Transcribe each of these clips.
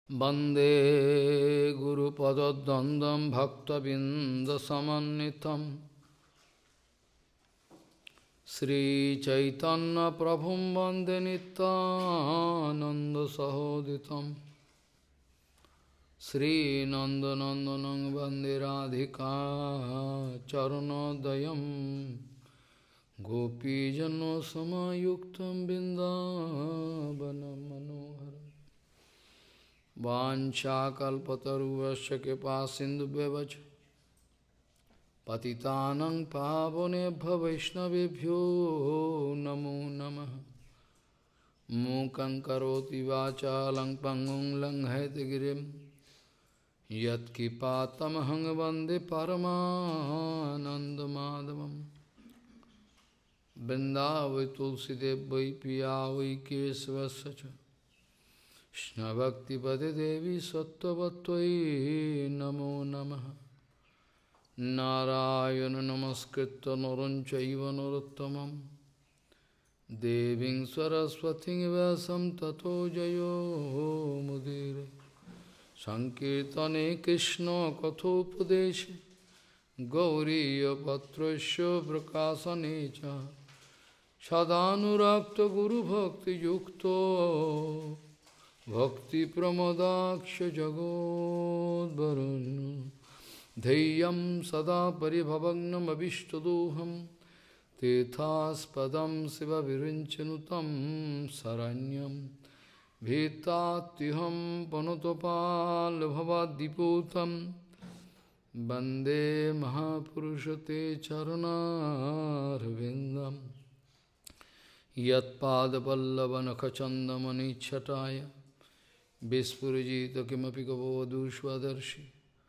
वन्दे गुरुपदद्वन्द्वं भक्तबिन्दसमन्वितं श्रीचैतन्यप्रभुं वन्दे नित्यानन्दसहोदितं श्रीनन्दनन्दनं वन्दे राधिका चरणोदयं गोपीजनसमायुक्तं बिन्दावनं मनोहरम् वाञ्छाकल्पतरुश्च कृपासिन्धुभ्यश्च पतितानं पावनेभ्यो वैष्णवेभ्यो नमो नमः। मूकं करोति वाचालं पङ्गुं लङ्घयितगिरिं यत्किपातमहं वन्दे परमानन्दमाधवं। वृन्दावै तुलसीदेव वै पिया वै केशवस्य च कृष्णभक्तिपदे देवी सत्त्ववत्त्वयि नमो नमः। नारायण नमस्कृत्य नरं चैव नरोत्तमं देवीं सरस्वतीं व्यासं ततो जयो मुदीरये। संकीर्तने कृष्ण कथोपदेशे गौरीयपत्रस्य प्रकाशने च सदानुरक्तो गुरुभक्तियुक्तो भक्तिप्रमोदाक्ष जगोद्वरुण्य धैर्यं सदा परिभवग्नमभिष्टदोहं तीर्थास्पदं शिवविरिञ्चनुतं शरण्यं भीतात्युहं पनुतपाल्भवाद्दिपूतं वन्दे महापुरुषते चरणारविन्दं यत्पादपल्लवनखचन्दमनिच्छटाय विस्फुरिजित किमपि गवोऽधुष्वदर्शि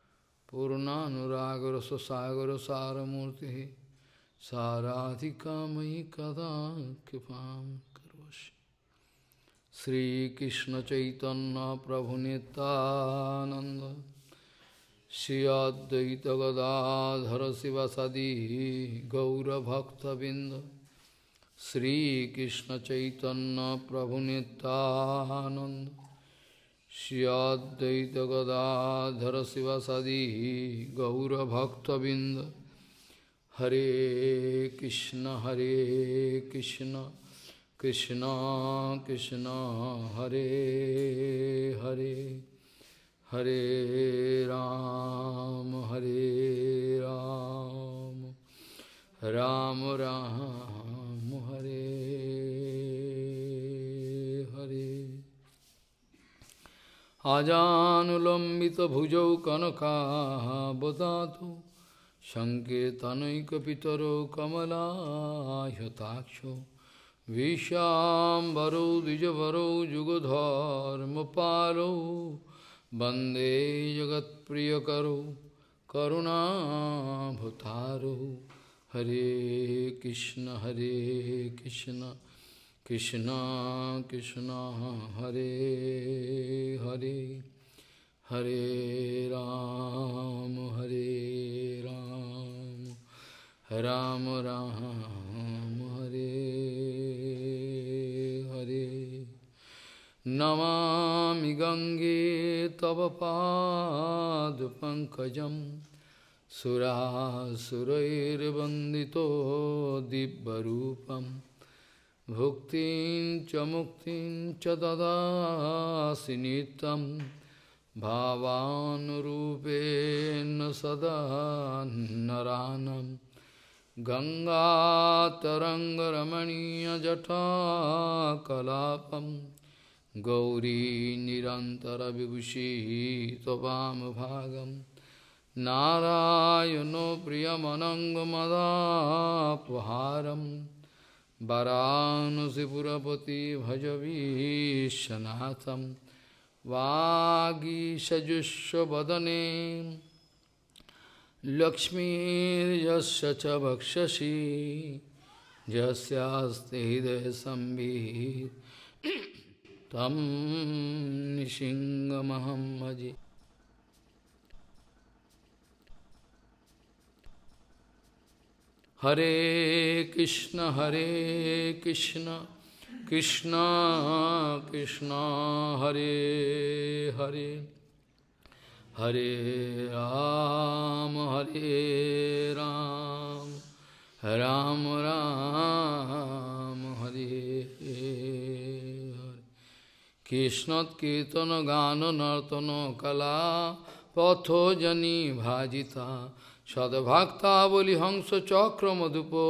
पूर्णानुरागरससागरसारमूर्तिः साराधिकामयि कदा कृपां करोषि। श्रीकृष्णचैतन्यप्रभुनितानन्द श्री अद्वैतगदाधर शिवसदि गौरभक्तबिन्द श्रीकृष्णचैतन्यप्रभुनितानन्द श्री अद्वैत गदाधर शिवसदि गौरभक्तबिंद। हरे कृष्ण कृष्ण कृष्ण हरे हरे, हरे राम राम राम हरे हरे। आजानुलम्बितभुजौ कनकावदातु सङ्कीर्तनैकपितरो कमलायताक्षो विश्वाम्बरौ द्विजवरौ जुगधर्मपालौ वन्दे जगत्प्रियकरौ करुणाभतारौ। हरे कृष्ण कृष्ण कृष्ण हरे हरे, हरे राम राम राम हरे हरे। नमामि गंगे तव पादपङ्कजं सुरासुरैर्वन्दितो दिव्यरूपम् भुक्तिं च मुक्तिं च ददासि नित्यं भावानुरूपेण सदा नरानं। गंगातरङ्गरमणीयजटाकलापं गौरी निरन्तरविभूषिः त्ववामभागं नारायणो प्रियमनङ्गमदापहारम् वाराणसीपुरपति भज विश्वनाथं। वागीषजुष्वदने लक्ष्मीर्यस्य च वक्षसि यस्यास्ति हृदयसंवित् तं नृसिंहमहं भजे। हरे Krishna Krishna Krishna Hare Hare Hare Ram Hare Ram Ram Ram Hare Hare Krishna Kirtana Gana Nartana Kala Patho Jani Bhajita Sadbhakta Boli Hamsa Chakra Madhupo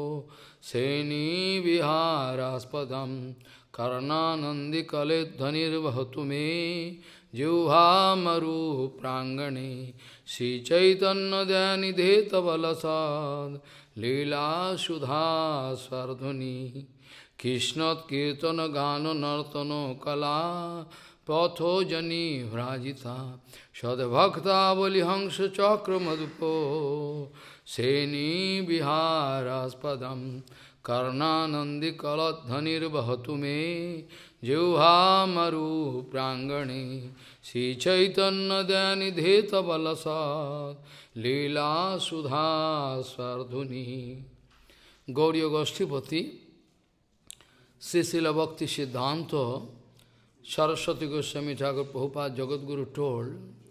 Seni Viharaspadam Karnanandi Kale Dhanir Vahatume Jivha Maru Prangane Sri Chaitanya Dhyani Dheta Balasad Leela Sudha Svardhani Krishnat Kirtana Gana Nartano Kala Patho Jani Vrajita Sadbhakta Bali Hamsa Chakra Madhupo Seni Viharaspadam Karnanandi Kaladhanir Vahatume Jivha Maru Prangane Sri Chaitanya Dhyani Dheta Balasad Leela Sudha Svardhuni Gauriya Goshtipati Srila Bhakti Siddhanta Saraswati Goswami Thakur Prabhupada Jagadguru told,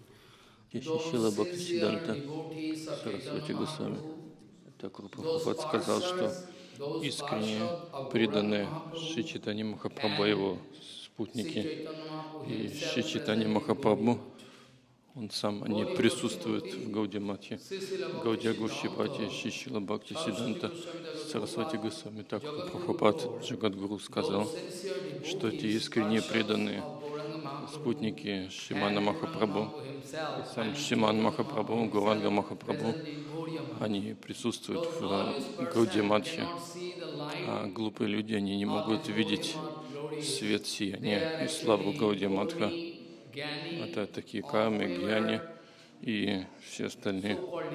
Шрила Бхактисиддханта Сарасвати Госвами Тхакур Прабхупад сказал, что искренне преданные Шри Чайтанья Махапрабху, его спутники, и Шри Чайтанья Махапрабху, он сам, они присутствуют в Гаудия Матхе, Гаудия Гошчипати, Шри Шрила Бхактисиддханта Сарасвати Госвами Тхакур Прабхупад Джагадгуру сказал, что эти искренне преданные спутники Шримана Махапрабху, и сам Шриман Махапрабху, Гауранга Махапрабху, они присутствуют в Гаудия Матхе, а глупые люди, они не могут видеть свет сияния и славу Гаудия Матха. Это такие кармы, гьяни и все остальные.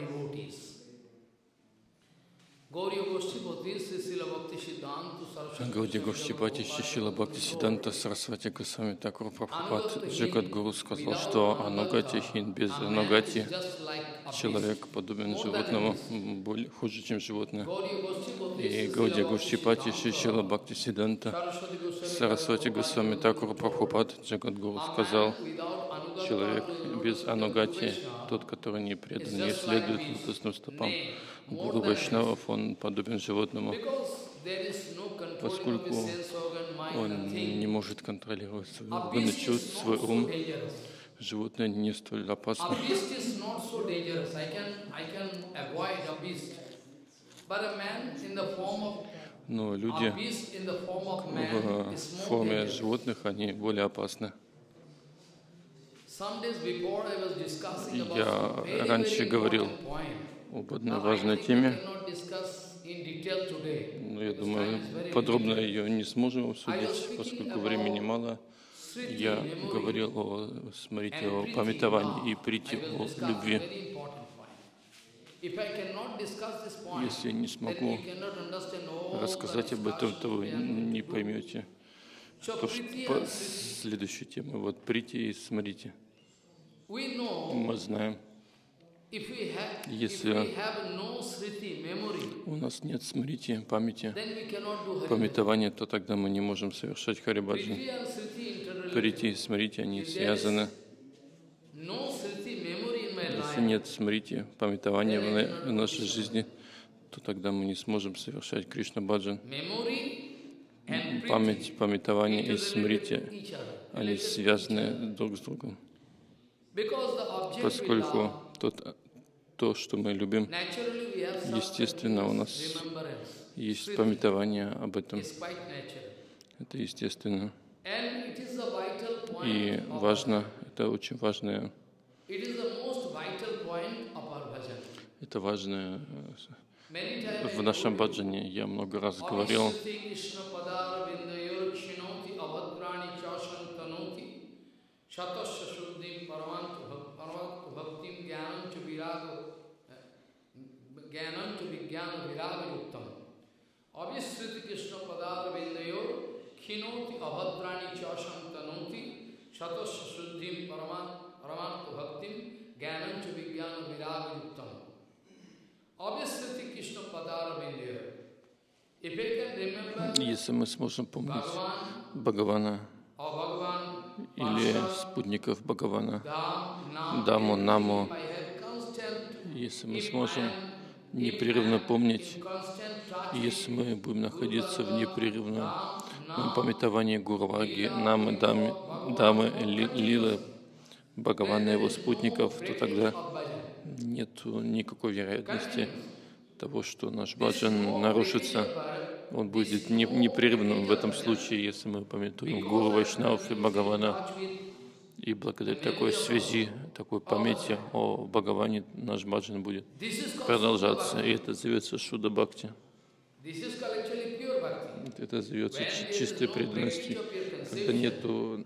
Гаудия Гошчипати Шрила Бхактисиддханта Сарасвати Госвами Тхакур Прабхупад Джагадгуру сказал, что анугати хин, без анугати человек подобен животному, более хуже, чем животное. И Гаудия Гошчипати Шрила Бхактисиддханта Сарасвати Госвами Тхакур Прабхупад Джагадгуру сказал, человек без анугати, тот, который не предан, не следует лотосным стопам Гуру Вайшнавов, он подобен животному, поскольку он не может контролировать свои органы чувств, свой ум. Животные не столь опасны. Но люди в форме животных, они более опасны. Я раньше говорил об одной важной теме, но я думаю, подробно ее не сможем обсудить, поскольку времени мало. Я говорил о смрити, о памятовании и прити, о любви. Если я не смогу рассказать об этом, то вы не поймете. Следующая тема, вот прити и смрити. Мы знаем, если у нас нет смрити, памяти, памятования, то тогда мы не можем совершать харибаджан. Прити и смрити, они связаны. Если нет смрити, памятования в нашей жизни, то тогда мы не сможем совершать Кришна-баджан. Память, памятование и смрити, они связаны друг с другом. Поскольку то, что мы любим, естественно, у нас есть памятование об этом. Это естественно. И важно, это очень важное. Это важное в нашем баджане. Я много раз говорил. Если мы сможем помнить Бхагавана или спутников Бхагавана, Даму, Наму, если мы сможем непрерывно помнить, если мы будем находиться в непрерывном памятовании Гуру-варги, Намы, Дамы, Лилы, Бхагавана и его спутников, то тогда нет никакой вероятности того, что наш баджан нарушится. Он будет непрерывным в этом случае, если мы памятуем Гуру, Вайшнав и Бхагавана. И благодаря такой связи, такой памяти о Бхагаване наш баджан будет продолжаться. И это зовется Шудда Бхакти. Это зовется чистой преданностью. Когда нету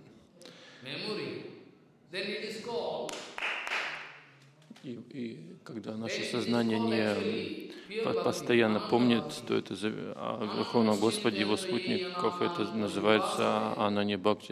и когда наше сознание не постоянно помнит, то это о Верховном Господе, его спутников, это называется Ананья Бхакти.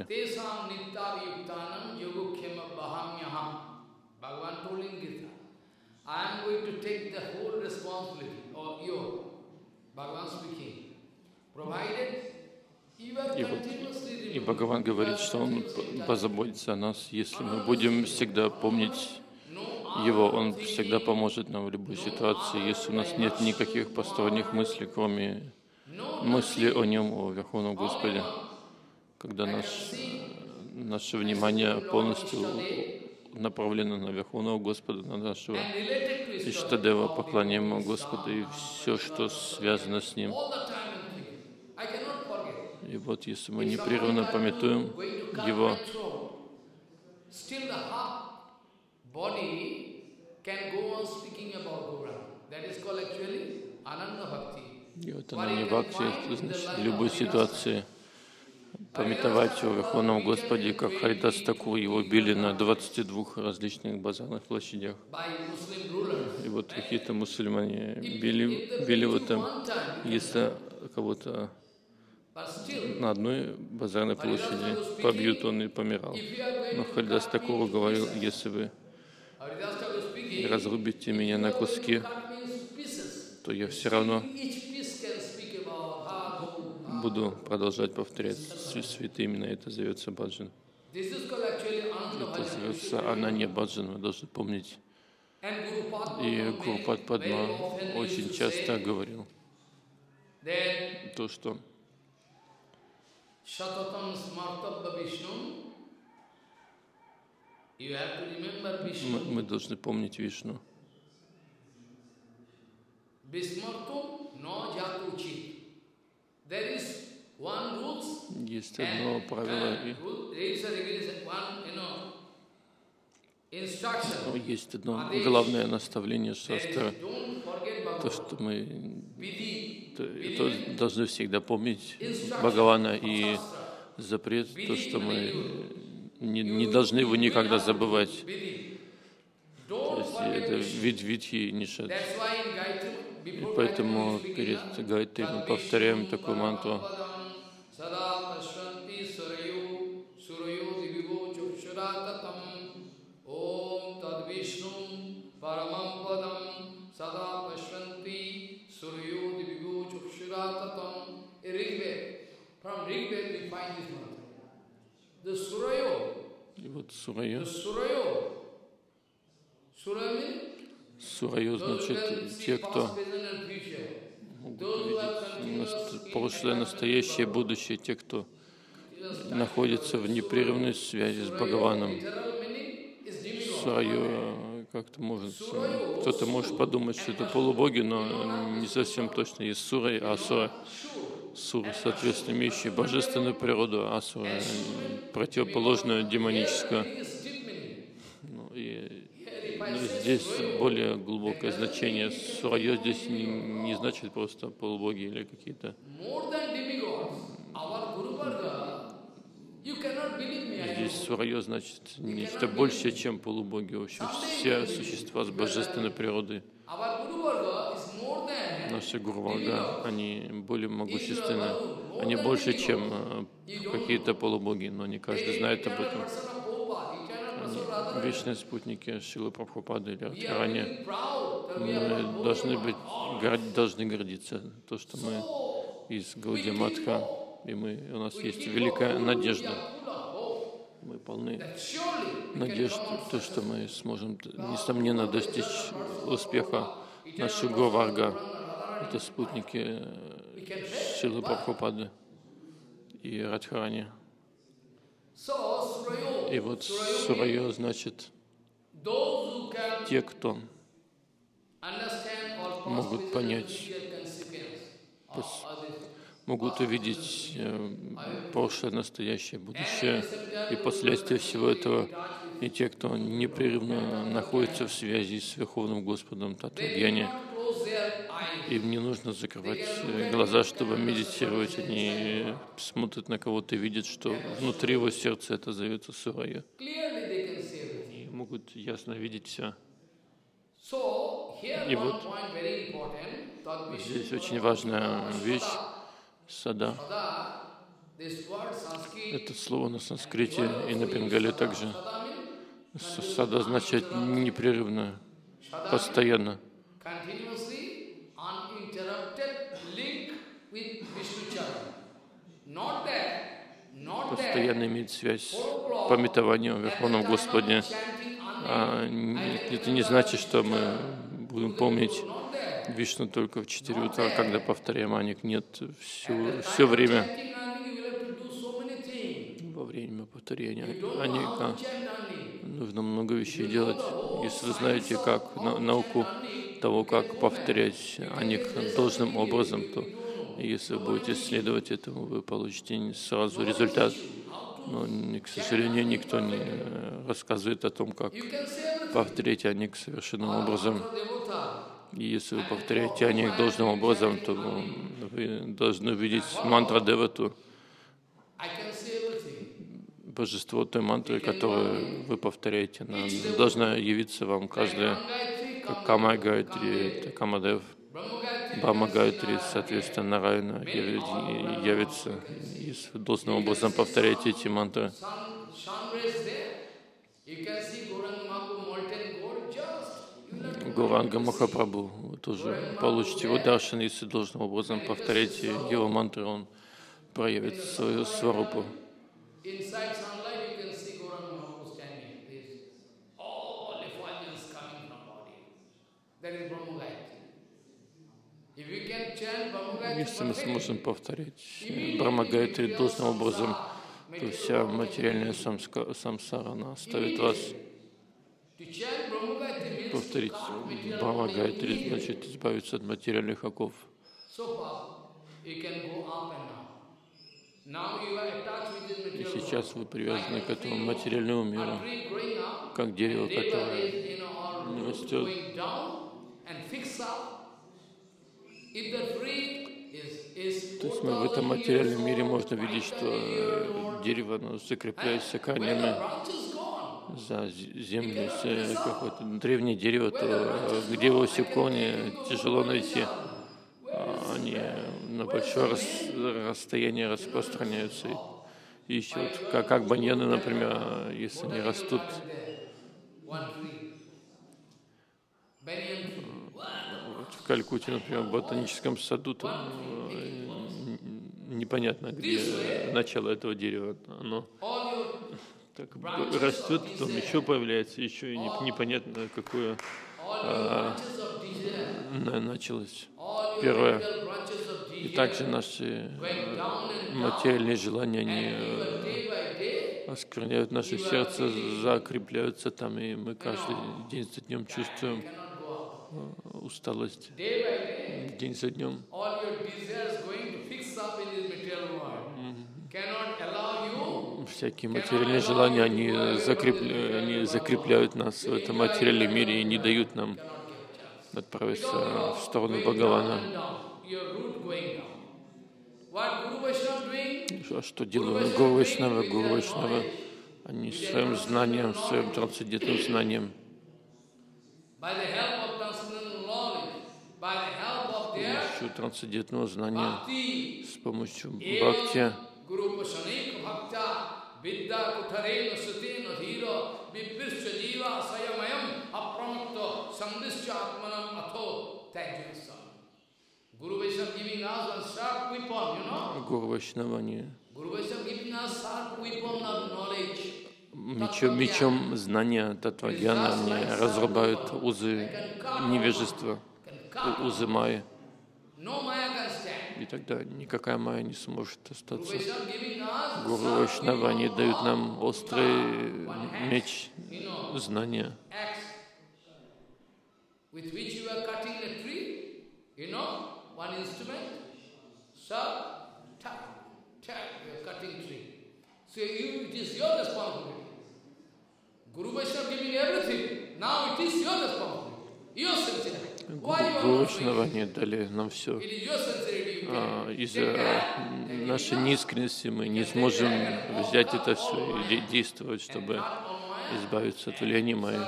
И Бхагаван говорит, что Он позаботится о нас, если мы будем всегда помнить Его, Он всегда поможет нам в любой ситуации, если у нас нет никаких посторонних мыслей, кроме мысли о Нем, о Верховном Господе. Когда наше внимание полностью направлено на Верховного Господа, на нашего Иштадева, поклоняемого Господа и все, что связано с Ним. И вот если мы непрерывно памятуем Его, и вот Ананья Бхакти, это значит в любой ситуации памятовать о Верховном Господе, как Харидас Такур, его били на 22 различных базарных площадях. И вот какие-то мусульмане били в этом, если кого-то на одной базарной площади побьют, он и помирал. Но Харидас Такур говорил, если вы разрубите меня на куски, то я все равно буду продолжать повторять святые имена. Это зовется баджан. Это зовется Ананья Баджан, вы должны помнить. И Гурупад Падма очень часто говорил то, что мы должны помнить Вишну. Есть одно правило, есть одно главное наставление шастры, то, что мы должны всегда помнить Бхагавана, и запрет, то, что мы не должны его никогда забывать. То есть это Видхи Нишад. И поэтому перед Гайатри мы повторяем такую мантру. И вот Сурайо. Сурайо значит те, кто могут видеть прошлое, настоящее, будущее, те, кто находится в непрерывной связи с Бхагаваном. Сурайо как-то может, кто-то может подумать, что это полубоги, но не совсем точно. Есть сура и асура. Сура, соответственно, имеющие божественную природу, а асура противоположную демоническую. Здесь более глубокое значение. Сурайо здесь не значит просто полубоги или какие-то. Здесь Сурайо значит нечто большее, чем полубоги. В общем, все существа с божественной природой. Наши Гуру-варга, они более могущественны. Они больше, чем какие-то полубоги, но не каждый знает об этом. Они вечные спутники Шрилы Прабхупады или Радхарани. Мы должны гордиться, то, что мы из Гаудия-матха, и у нас есть великая надежда. Мы полны надежды, то, что мы сможем, несомненно, достичь успеха. Наши Говарга — это спутники Шрилы Прабхупады и Радхарани. И вот Сурайо значит те, кто могут понять, могут увидеть прошлое, настоящее, будущее и последствия всего этого, и те, кто непрерывно находится в связи с Верховным Господом Татвагьяни. Им не нужно закрывать глаза, чтобы медитировать. Они смотрят на кого-то и видят, что внутри его сердца это зовется Сурайо. И могут ясно видеть все. И вот здесь очень важная вещь — сада. Это слово на санскрите и на бенгале также. Сада означает непрерывно, постоянно. Постоянно иметь связь с памятованием о Верховном Господе. Это не значит, что мы будем помнить Вишну только в 4 утра, когда повторяем Аник. Нет, все время во время повторения Аника нужно много вещей делать. Если вы знаете, как науку того, как повторять Аник должным образом, то если вы будете следовать этому, вы получите сразу результат. Но, к сожалению, никто не рассказывает о том, как повторять Аник совершенным образом. И если вы повторяете Аник должным образом, то вы должны увидеть мантра Девату, божество той мантры, которую вы повторяете. Она должна явиться вам каждая, как Кама Гайатри, это Камадев, Брахма Гайатри, соответственно, Нараяна явится. Если вы должным образом повторяете эти мантры. Гауранга Махапрабху, вы тоже получите его даршан, если должным образом повторяете его мантры, он проявит свою сварупу. Если мы сможем повторять Брахма Гайатри должным образом, то вся материальная самсара, она оставит вас. Повторить Брахма Гайатри значит избавиться от материальных оков. И сейчас вы привязаны к этому материальному миру, как дерево, которое растет. То есть мы в этом материальном мире можно видеть, что дерево закрепляется корнями за землю. Если какое-то древнее дерево, то где его все корни тяжело найти. Они на большое расстояние распространяются. И еще вот, как баньяны, например, если они растут в Калькутте, например, в ботаническом саду, то непонятно, где начало этого дерева. Оно так растет, потом еще появляется, еще и непонятно, какое началось первое. И также наши материальные желания, они оскверняют наше сердце, закрепляются там, и мы каждый день за днем чувствуем усталость. День за днем. Всякие материальные желания, они закрепляют нас в этом материальном мире и не дают нам отправиться в сторону Бхагавана. А что делают Гуру Вайшнавы? Гуру Вайшнавы, они своим знанием, своим трансцендентным знанием, с помощью трансцендентного знания, с помощью бхакти, Гуру Вайшнавани мечом знания, татвагьяна мне разрубают узы невежества, узы майи. И тогда никакая майя не сможет остаться. Гуру Вайшнавани дают нам острый меч знания, Гуру Вайшнавани дали нам все. Из-за нашей неискренности мы не сможем взять это все и действовать, чтобы избавиться от влияния майи.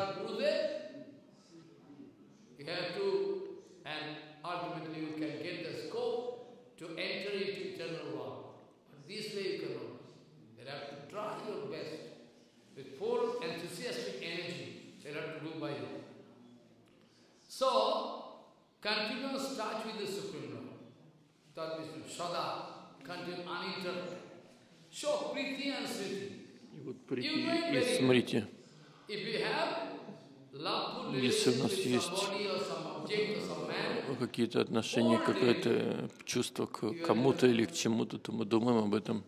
Continuous touch with the Supreme Lord. That is Sada, continue uninterrupted. So, Priti and Sriti. И вот Прити и Смрити. Если у нас есть какие-то отношения, какое-то чувство к кому-то или к чему-то, то мы думаем об этом.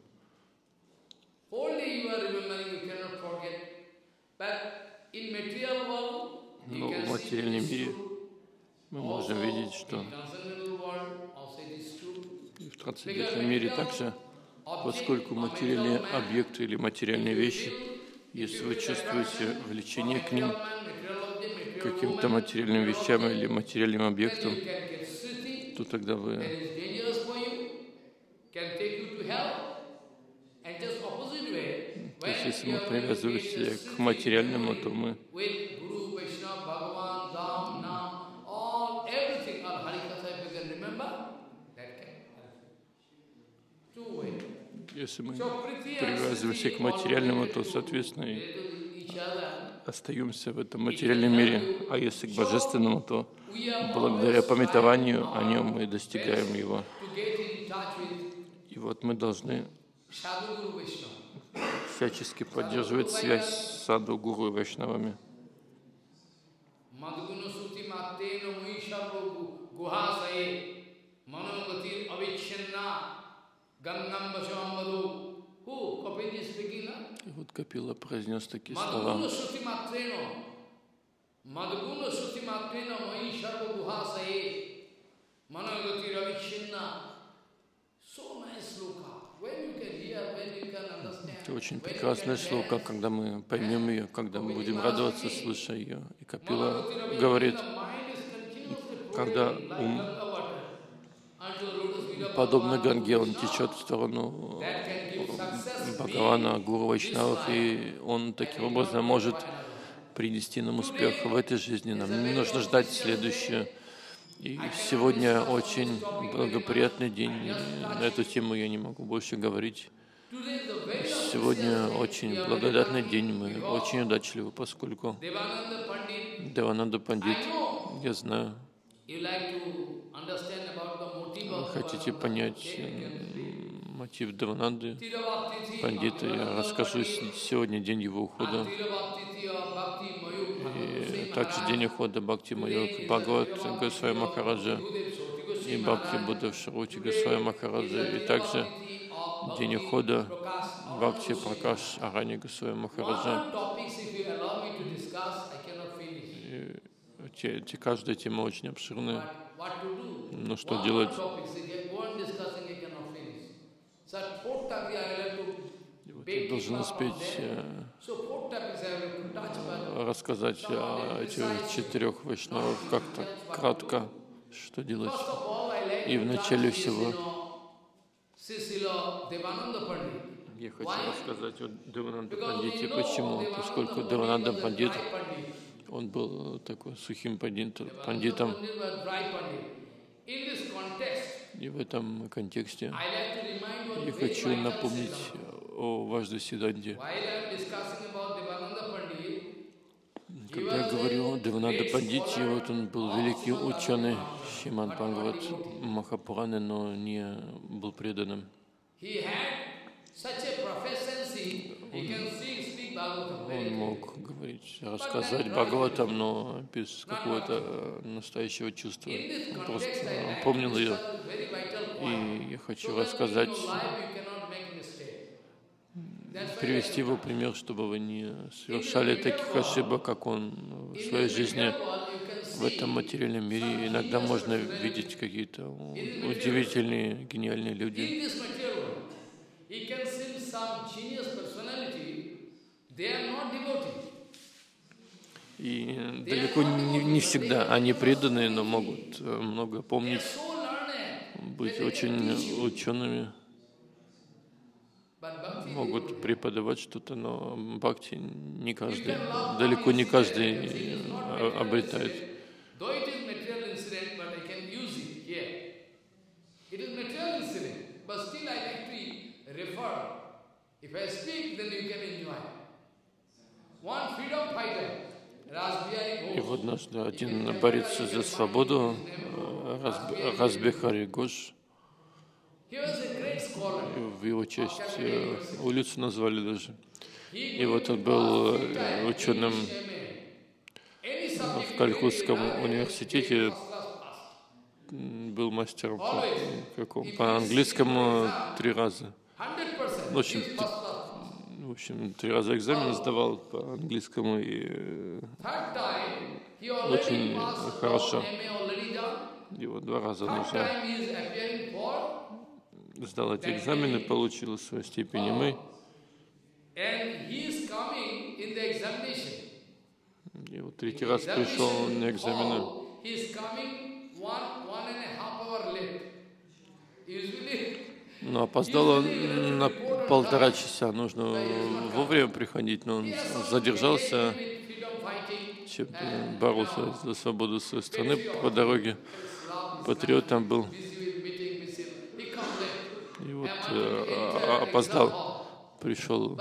Но в материальном мире мы можем видеть, что и в трансцендентном мире также, поскольку материальные объекты или материальные вещи, если вы чувствуете влечение к ним, к каким-то материальным вещам или материальным объектам, то тогда вы то есть, если мы привязываемся к материальному, то мы если мы привязываемся к материальному, то, соответственно, и остаемся в этом материальном мире. А если к божественному, то благодаря памятованию о нем мы достигаем его. И вот мы должны всячески поддерживать связь с саду, гуру и вайшнавами. И вот Капила произнес такие слова. Это очень прекрасная шлока, когда мы поймем ее, когда мы будем радоваться, слыша ее. И Капила говорит, когда ум, подобно Ганге, он течет в сторону Бхагавана, Гуру Вайшнавов, и он таким образом может принести нам успех в этой жизни. Нам не нужно ждать следующее. И сегодня очень благоприятный день. И на эту тему я не могу больше говорить. Сегодня очень благодатный день. Мы очень удачливы, поскольку Девананда Пандит, я знаю, вы хотите понять мотив Девананды Пандита. Я расскажу, сегодня день его ухода. И также день ухода Бхакти Майор Бхагават Госвами Махараджа и Бхакти Будда Шарути Госвами Махараджа. И также день ухода Бхакти Пракаш Арани Госвами Махараджа. Каждая тема очень обширная. Но что делать? Я должен успеть рассказать о этих 4 вайшнавах как-то кратко, что делать. И в начале всего я хочу рассказать о Девананда Пандите. Почему? Поскольку Девананда Пандит, он был такой сухим пандитом. И в этом контексте я хочу напомнить о Важда Сиданте. Когда я говорю Девананда Пандити, вот он был великий ученый Шримад Бхагават Махапураны, но не был преданным. Он мог говорить, рассказать Бхагаватам, но без какого-то настоящего чувства. Он просто помнил ее. И я хочу рассказать, привести его пример, чтобы вы не совершали таких ошибок, как он в своей жизни в этом материальном мире. Иногда можно видеть какие-то удивительные, гениальные люди. И далеко не всегда они преданные, но могут много помнить, быть очень учеными, могут преподавать что-то, но бхакти не каждый, далеко не каждый обретает. И вот однажды один борец за свободу, Расбихари Гош, в его честь улицу назвали даже. И вот он был ученым в Калькутском университете, был мастером по английскому 3 раза. В общем, 3 раза экзамен сдавал по английскому и очень хорошо. И вот 2 раза он уже сдал эти экзамены, получил свою степень МА. И вот 3-й раз пришел на экзамены. Но опоздал он на 1,5 часа. Нужно вовремя приходить, но он задержался, боролся за свободу своей страны по дороге. Патриотом был. И вот опоздал, пришел.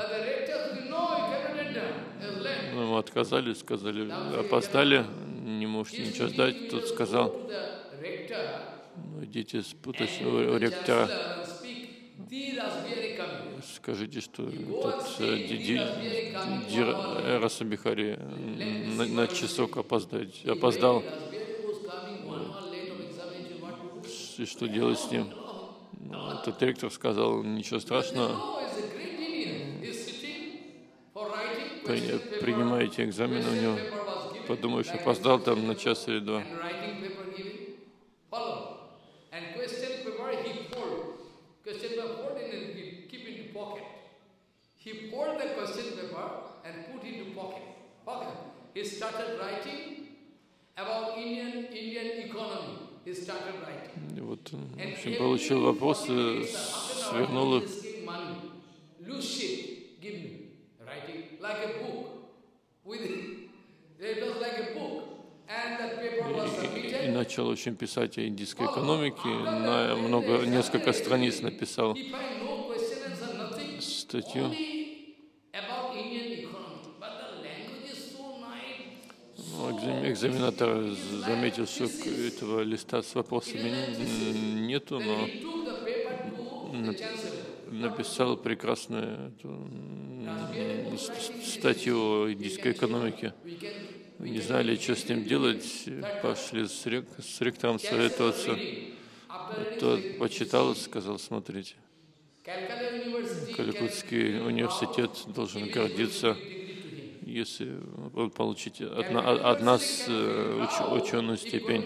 Ему отказали, сказали, опоздали, не можете ничего сдать. Тот сказал, ну, идите спутать у ректора. Скажите, что тот Расабихари на часок опоздал. И что делать с ним? Этот ректор сказал, ничего страшного, принимайте экзамен у него, подумаешь, опоздал там на час или 2. И вот, в общем, получил вопросы, свернул их. И начал очень писать о индийской экономике, несколько страниц написал статью. Экзаменатор заметил, что этого листа с вопросами нету, но написал прекрасную статью о индийской экономике. Не знали, что с ним делать, пошли с ректором советоваться. Тот почитал и сказал, смотрите, Калькутский университет должен гордиться, если он получит от нас ученую степень.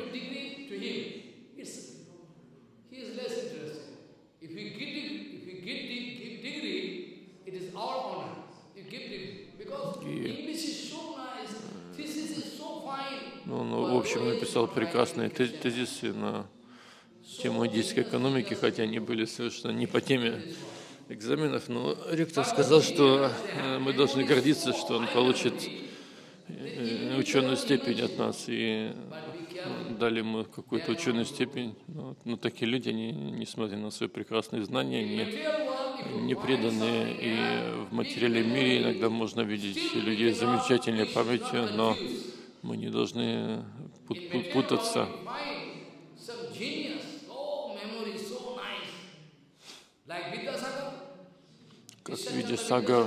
Он, в общем, написал прекрасные тезисы на тему индийской экономики, хотя они были совершенно не по теме экзаменов, но ректор сказал, что мы должны гордиться, что он получит ученую степень от нас, и дали ему какую-то ученую степень. Но такие люди, они, несмотря на свои прекрасные знания, непреданные, и в материальном мире иногда можно видеть людей с замечательной памятью, но мы не должны путаться. Как Видясагар,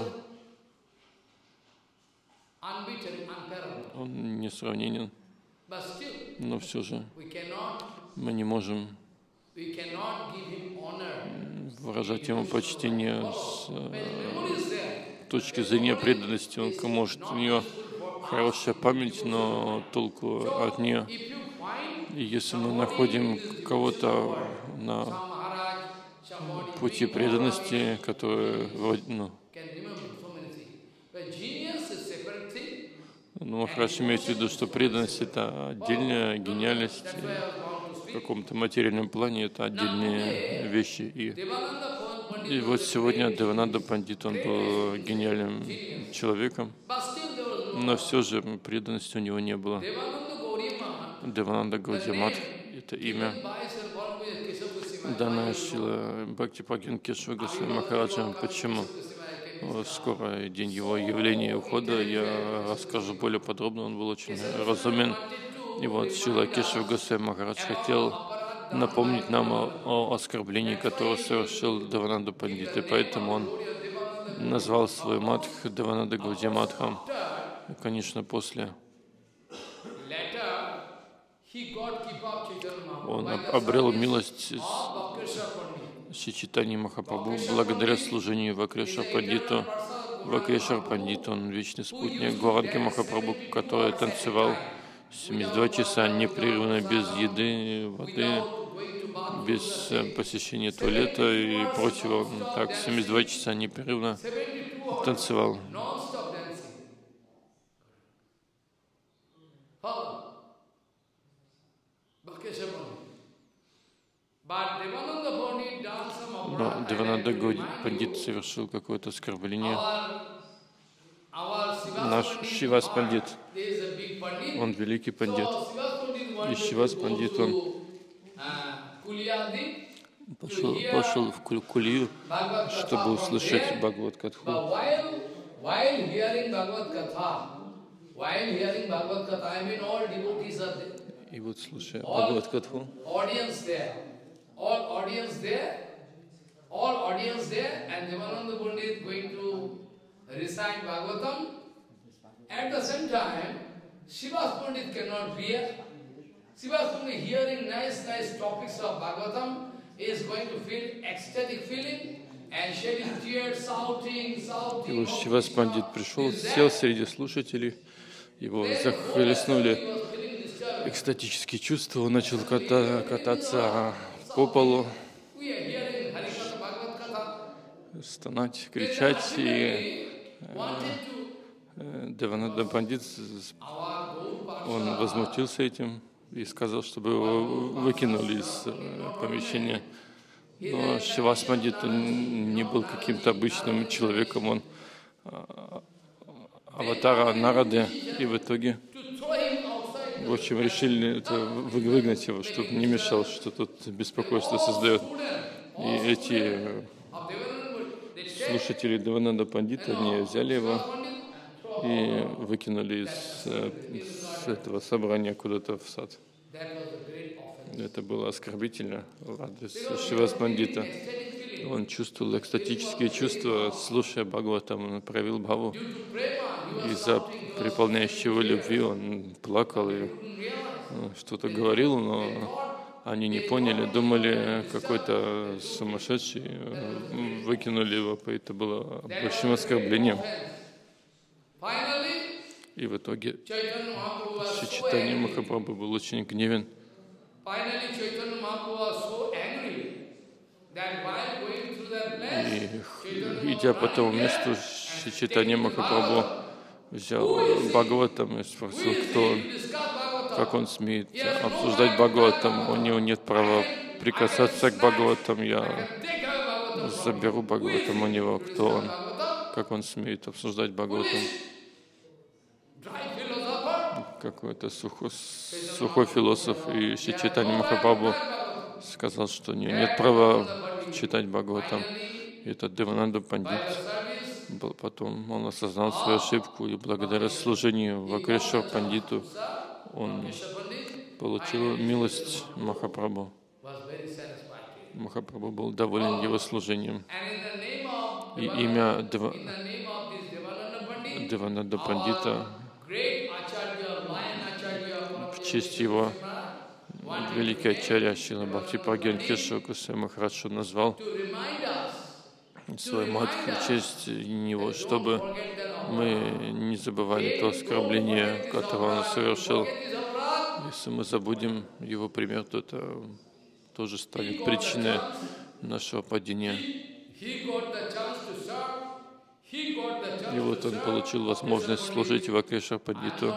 он несравненен, но все же мы не можем выражать ему почтение с точки зрения преданности. Он, может, у него хорошая память, но толку от нее. И если мы находим кого-то на пути преданности, который, Махарадж имеет в виду, что преданность — это отдельная гениальность, в каком-то материальном плане это отдельные вещи. И вот сегодня Девананда Пандит, он был гениальным человеком, но все же преданности у него не было. Девананда Гаудия Мат — это имя, данное Шрила Бхактипрагьян Кешава Госвами Махараджем. Почему? Скоро день его явления и ухода, я расскажу более подробно, он был очень разумен. И вот Шрила Кешава Госвами Махарадж хотел напомнить нам о оскорблении, которое совершил Девананда Пандит, и поэтому он назвал свой матх Девананда Гаудия Матхом. Конечно, после он обрел милость Шри Чайтанья Махапрабху благодаря служению Вакрешвар Пандиту. Вакрешвар Пандит, он вечный спутник Гауранги Махапрабху, который танцевал 72 часа непрерывно, без еды, воды, без посещения туалета и прочего. Он так 72 часа непрерывно танцевал. Но Девананда Пандит совершил какое-то оскорбление. Наш Шривас Пандит, он великий пандит. И Шривас Пандит, он пошел в Кулию, чтобы услышать Бхагават-катху. И вот, слушая Бхагават-катху, all audience there, and Devananda Pandit going to recite Bhagavatam. At the same time, Srivas Pandit cannot hear. Srivas Pandit hearing nice topics of Bhagavatam is going to feel ecstatic feeling and shedding tears, shouting. И вот Сривас Пандит пришел, сел среди слушателей, его захлестнули экстатические чувства, он начал кататься по полу, стонать, кричать, и Девананда Пандит, он возмутился этим и сказал, чтобы его выкинули из помещения. Но Шривас Пандит, он не был каким-то обычным человеком, он аватара Нарады, и в итоге, в общем, решили выгнать его, чтобы не мешал, что тут беспокойство создает. И эти слушатели Девананда Пандита, они взяли его и выкинули из этого собрания куда-то в сад. Это было оскорбительно в адрес Шривас Пандита. Он чувствовал экстатические чувства, слушая Бхагаватам, он проявил бхаву. Из-за преполняющего любви он плакал и что-то говорил, но они не поняли, думали, какой-то сумасшедший, выкинули его, это было большим оскорблением. И в итоге Шри Чайтанья Махапрабху был очень гневен. И, идя по тому месту, Шри Чайтанья Махапрабху взял Бхагаватам и спросил, кто он, как он смеет обсуждать Бхагаватам. У него нет права прикасаться к Бхагаватам. Я заберу Бхагаватам у него, кто он, как он смеет обсуждать Бхагаватам. Какой-то сухой философ, и Шри Чайтанья Махапрабху сказал, что у него нет права читать Бхагаватам. Этот Девананда Пандит, потом он осознал свою ошибку, и благодаря служению Вакрешвар Пандиту он получил милость Махапрабху. Махапрабху был доволен его служением. И имя Девананда Пандита, в честь его великий ачарья Шрила Бхактипрагьян Кешава Госвами Махарадж назвал свой матху в честь него, чтобы мы не забывали то оскорбление, которое он совершил. Если мы забудем его пример, то это тоже станет причиной нашего падения. И вот он получил возможность служить Вакрешвар Пандиту.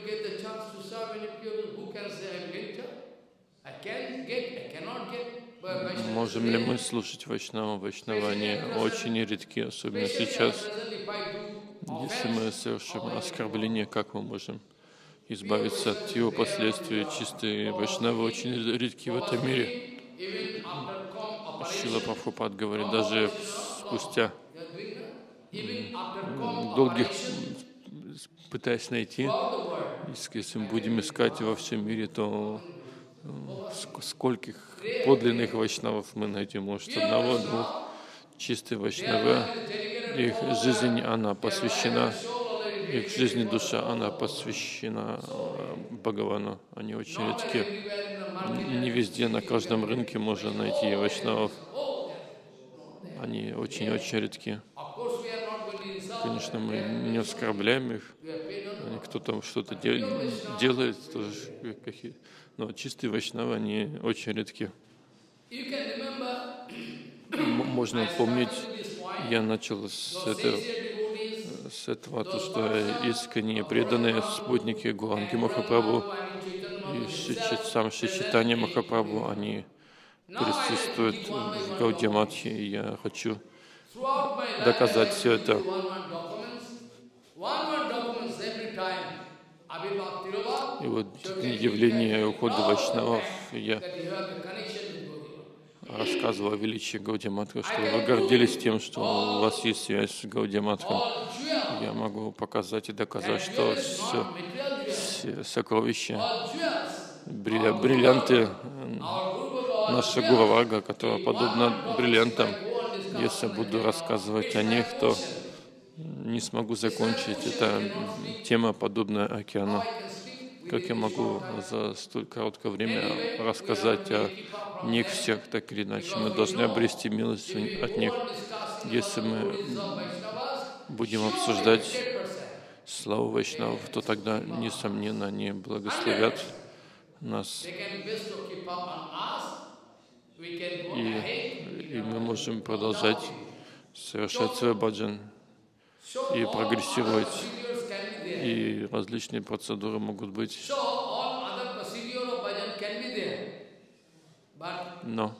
Можем ли мы слушать Вайшнава? Вайшнава, они очень редки, особенно сейчас. Если мы совершим оскорбление, как мы можем избавиться от его последствий? Чистые Вайшнавы очень редки в этом мире. Шрила Прабхупад говорит, даже спустя долгих, пытаясь найти, если мы будем искать во всем мире, то скольких подлинных вайшнавов мы найдем? Может, одного, двух. Чистые вайшнавы, их жизнь, она посвящена, их жизнь и душа, она посвящена Бхагавану. Они очень редки. Не везде, на каждом рынке можно найти вайшнавов. Они очень-очень редки. Конечно, мы не оскорбляем их. Кто там что-то делает, тоже, но чистые вайшнавы, они очень редки. Можно помнить, я начал с этого, то, что искренние преданные спутники Гуранги Махапрабху и сам Шри Чайтанья Махапрабху, они присутствуют в Гаудия Матхе, и я хочу доказать все это. И вот явление ухода вайшнавов, я рассказывал о величии Гаудия Матха, что вы гордились тем, что у вас есть связь с Гаудия Матхом. Я могу показать и доказать, что все сокровища, бриллианты наша Гуру Варга, которая подобна бриллиантам. Если буду рассказывать о них, то не смогу закончить. Это тема, подобная океану. Как я могу за столь короткое время рассказать о них всех, так или иначе? Мы должны обрести милость от них. Если мы будем обсуждать славу вайшнавов, то тогда, несомненно, они благословят нас. И мы можем продолжать совершать свой баджан и прогрессировать. И различные процедуры могут быть. Но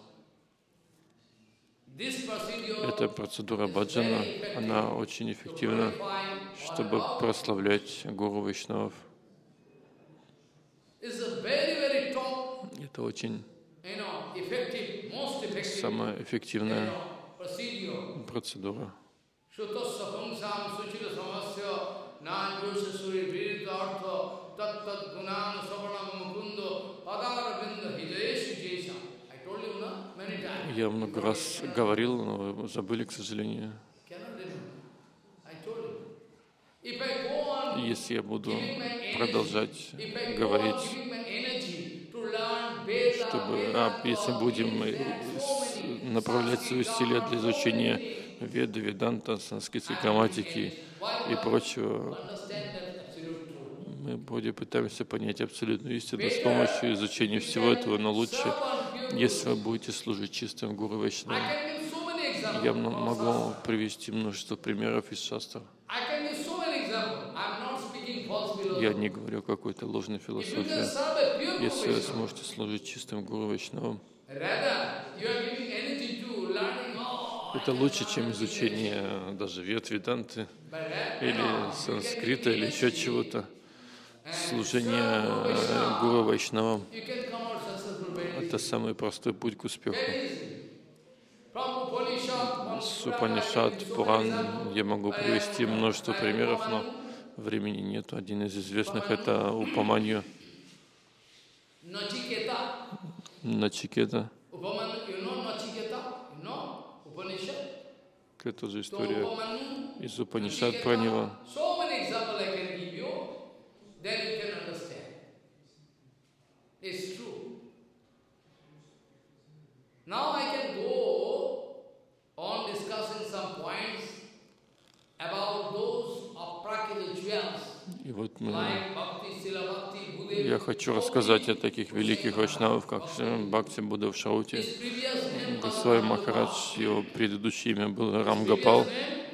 эта процедура баджана, она очень эффективна, чтобы прославлять Гуру Вайшнавов. Это очень самая эффективная процедура. Я много раз говорил, но вы забыли, к сожалению. Если я буду продолжать говорить, если будем направлять свои усилия для изучения Веды, Веданта, санскритской грамматики и прочего, мы пытаемся понять абсолютную истину с помощью изучения всего этого, но лучше, если вы будете служить чистым Гуру Вайшнавам. Я могу привести множество примеров из шастров. Я не говорю о какой-то ложной философии. Если вы сможете служить чистым Гуру Вайшнавам, это лучше, чем изучение даже Вед, Веданты или санскрита или еще чего-то. Служение Гуру Вайшнавам — это самый простой путь к успеху. С Упанишад, Пуран я могу привести множество примеров, но времени нет. Один из известных — это Упаманью, Начикета. Это тоже история из Упанишад про него. Now I can go on discussing some points about those aprakita jewels. И вот я хочу рассказать о таких великих вайшнавах, как Бхакти Будда Шраути. Госвами Махарадж, его предыдущее имя было Рамгопал.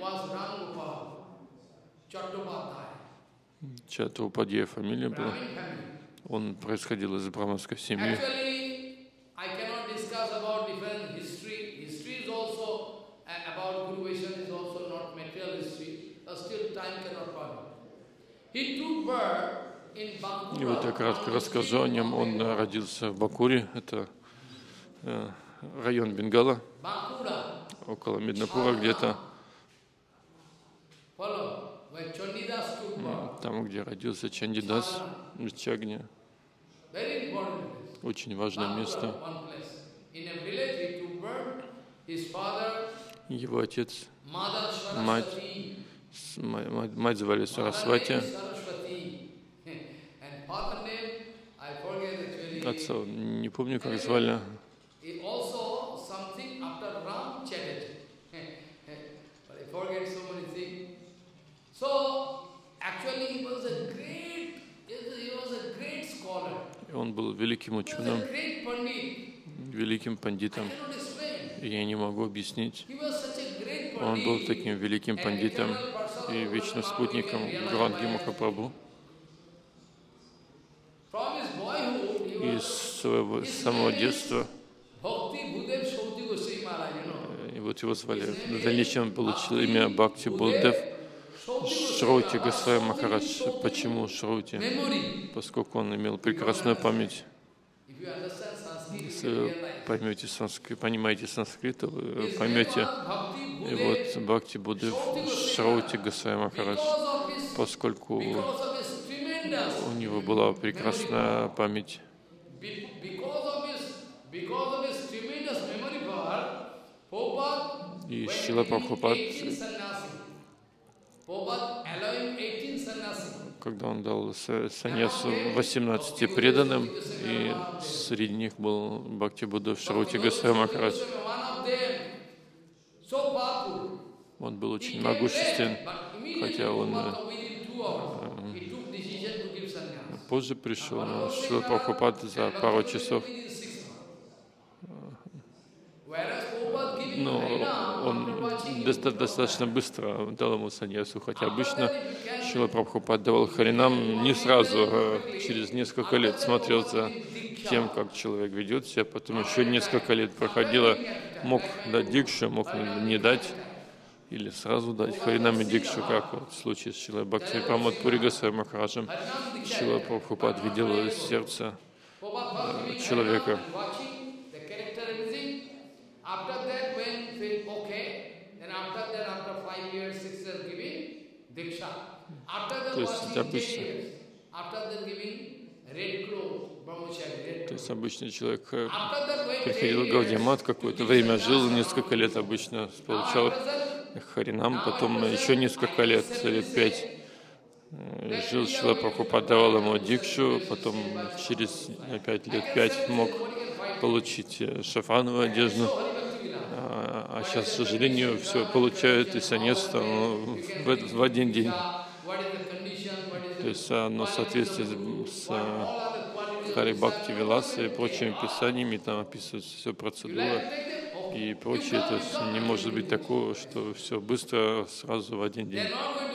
Чаттападьяя фамилия была. Он происходил из браманской семьи. И вот я кратко расскажу о нем. Он родился в Бакуре, это район Бенгала, около Миднапура где-то, там, где родился Чандидас в Чагне. Очень важное место. Его отец, мать звали Сарасвати. Отца не помню, как звали. Он был великим ученым, великим пандитом. Я не могу объяснить. Он был таким великим пандитом и вечным спутником Гуранги Махапрабху. И с своего самого детства, и вот его звали, в дальнейшем он получил имя Бхакти Буддев Шраути Госвами Махарадж. Почему Шраути? Поскольку он имел прекрасную память. Если вы понимаете санскрит, то вы поймете. И вот Бхакти Буддев Шраути Госвами Махарадж, поскольку у него была прекрасная память. И Шрила Прабхупад, когда он дал саньясу 18 преданным, и среди них был Бхакти Будда Шраути Госвами Махарадж. Он был очень могуществен, хотя он позже пришел, но Шрила Прабхупад за пару часов. Но он достаточно быстро дал ему саньясу, хотя обычно Шрила Прабхупад давал харинам не сразу, а через несколько лет смотрел за тем, как человек ведет себя, потом еще несколько лет проходило, мог дать дикшу, мог не дать, или сразу дать харинам и дикшу, как вот в случае с Шрилой Бхакти Прамод Пури Госвами Махараджем. Шрила Прабхупад видел сердце человека. То есть обычный человек приходил в Гаудия-мат, какое-то время жил, несколько лет обычно получал харинам, потом еще несколько лет, лет 5 жил, Шрила Прабхупад давал ему дикшу, потом через 5 мог получить шафрановую одежду. А сейчас, к сожалению, все получают и саньясу в один день. То есть оно в соответствии с Хари Бхакти Виласа и прочими писаниями, там описывается все процедура и прочее. То есть не может быть такого, что все быстро, сразу в один день.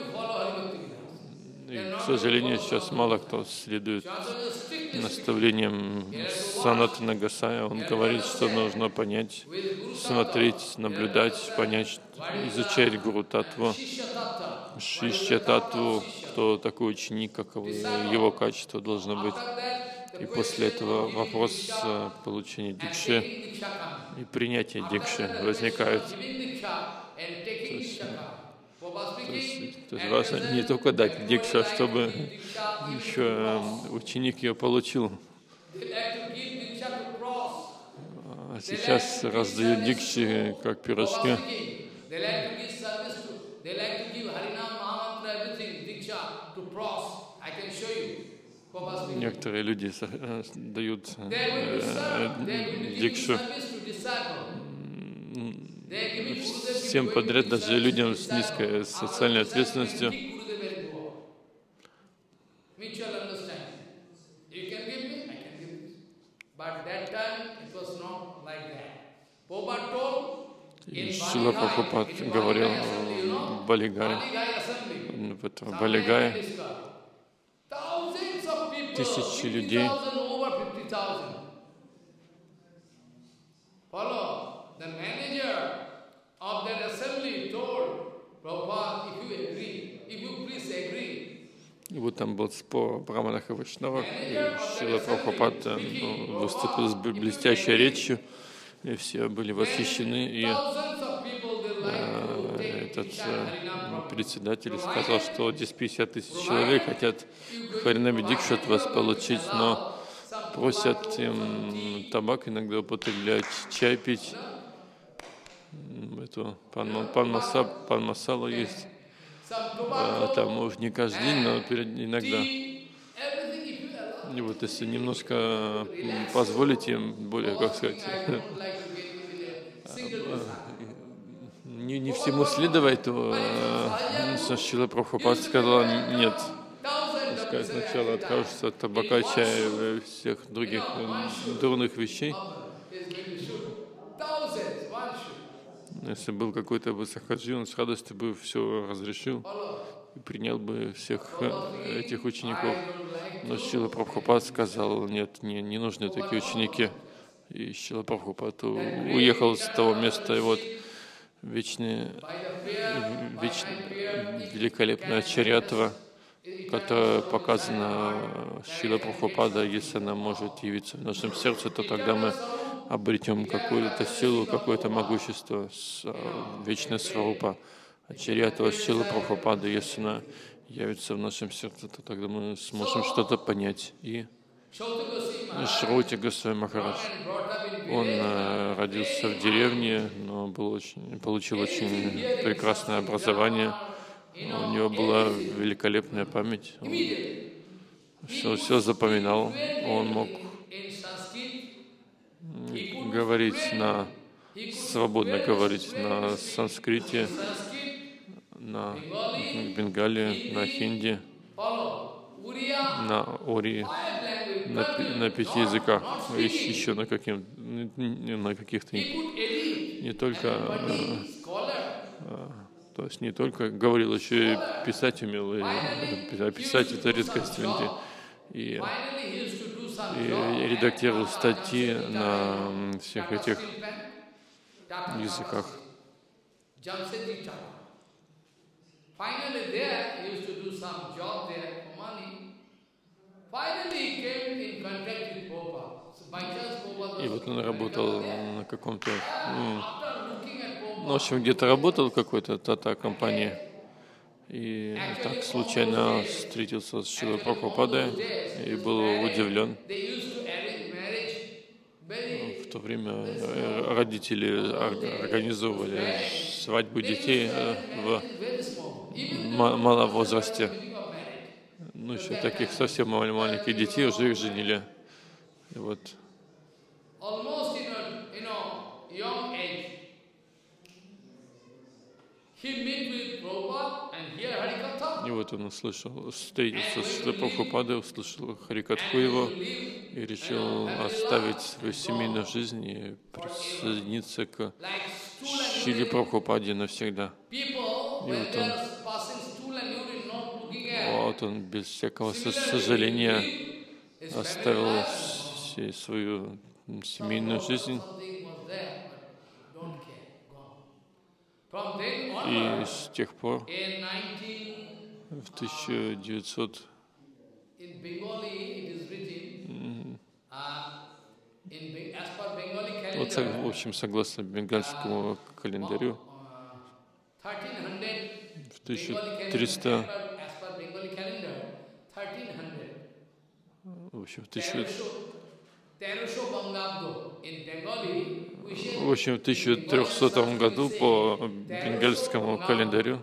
И, к сожалению, сейчас мало кто следует наставлениям Санатана Госая. Он говорит, что нужно понять, смотреть, наблюдать, понять, изучать Гуру Татву, Шишья Татву, кто такой ученик, каково его качество должно быть. И после этого вопрос получения дикши и принятия дикши возникает. То есть важно не только дать дикшу, а чтобы еще ученик ее получил. А сейчас раздают дикши как пирожки. Некоторые люди дают дикшу всем подряд, даже людям с низкой социальной ответственностью. И Шрила Прабхупад говорил в Балигае, в Балигае, тысячи людей и вот там был спор о браманах и вайшнавах, и Шрила Прабхупад выступил с блестящей речью, и все были восхищены, и этот председатель сказал, что здесь 50 тысяч человек хотят Харинами Дикшу от вас получить, но просят им табак иногда употреблять, чай пить, эту пан масала есть. Там, может, не каждый день, но иногда. И вот если немножко позволить им, более, как сказать, не всему следовать, то Шрила Прабхупад сказал нет. Пускай сначала откажутся от табака, чая и всех других дурных вещей. Если был какой-то бы сахаджи, он с радостью бы все разрешил и принял бы всех этих учеников. Но Шрила Прабхупад сказал, нет, не нужны такие ученики. И Шрила Прабхупад уехал с того места, и вот великолепная чарьятва, которая показана Шрила Прабхупада, если она может явиться в нашем сердце, то тогда мы обретем какую-то силу, какое-то могущество, вечная сварупа. А чарьятва Шрилы Прабхупада, если она явится в нашем сердце, то тогда мы сможем что-то понять. И Шрути Госвами Махарадж, он родился в деревне, но получил очень прекрасное образование. У него была великолепная память. Он все запоминал. Он мог свободно говорить на санскрите, на бенгале, на хинди, на ории, на 5 языках, еще на каких-то не только, то есть не только говорил, еще и писать умел, и писать это редкость в Индии. И редактировал статьи на всех этих языках. И вот он работал на каком-то, в общем, где-то работал в какой-то тата-компании. И так случайно встретился с Шрилой Прабхупадой и был удивлен. В то время родители организовывали свадьбу детей в малом возрасте. Ну, еще таких совсем маленьких детей уже их женили. И вот. И вот он встретился с Шрилой Прабхупадой, услышал Харикатху его и решил оставить свою семейную жизнь и присоединиться к Шриле Прабхупаде навсегда. И вот он без всякого сожаления оставил свою семейную жизнь. И с тех пор, в 1900, вот, в общем, согласно бенгальскому календарю, В 1300, в общем, в 1300 году по бенгальскому календарю,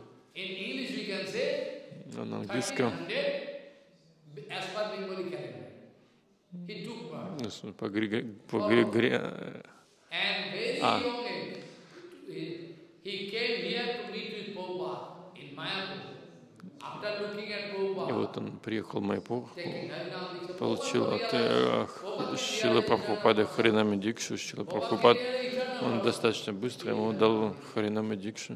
на английском, и вот он приехал в Майяпур, получил от Шрилы Прабхупады Харинама Дикшу. Шрила Прабхупад, он достаточно быстро ему дал Харинама Дикшу.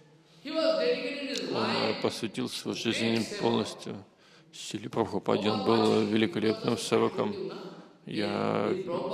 Он посвятил свою жизнь полностью Шриле Прабхупаде. Он был великолепным севаком. Я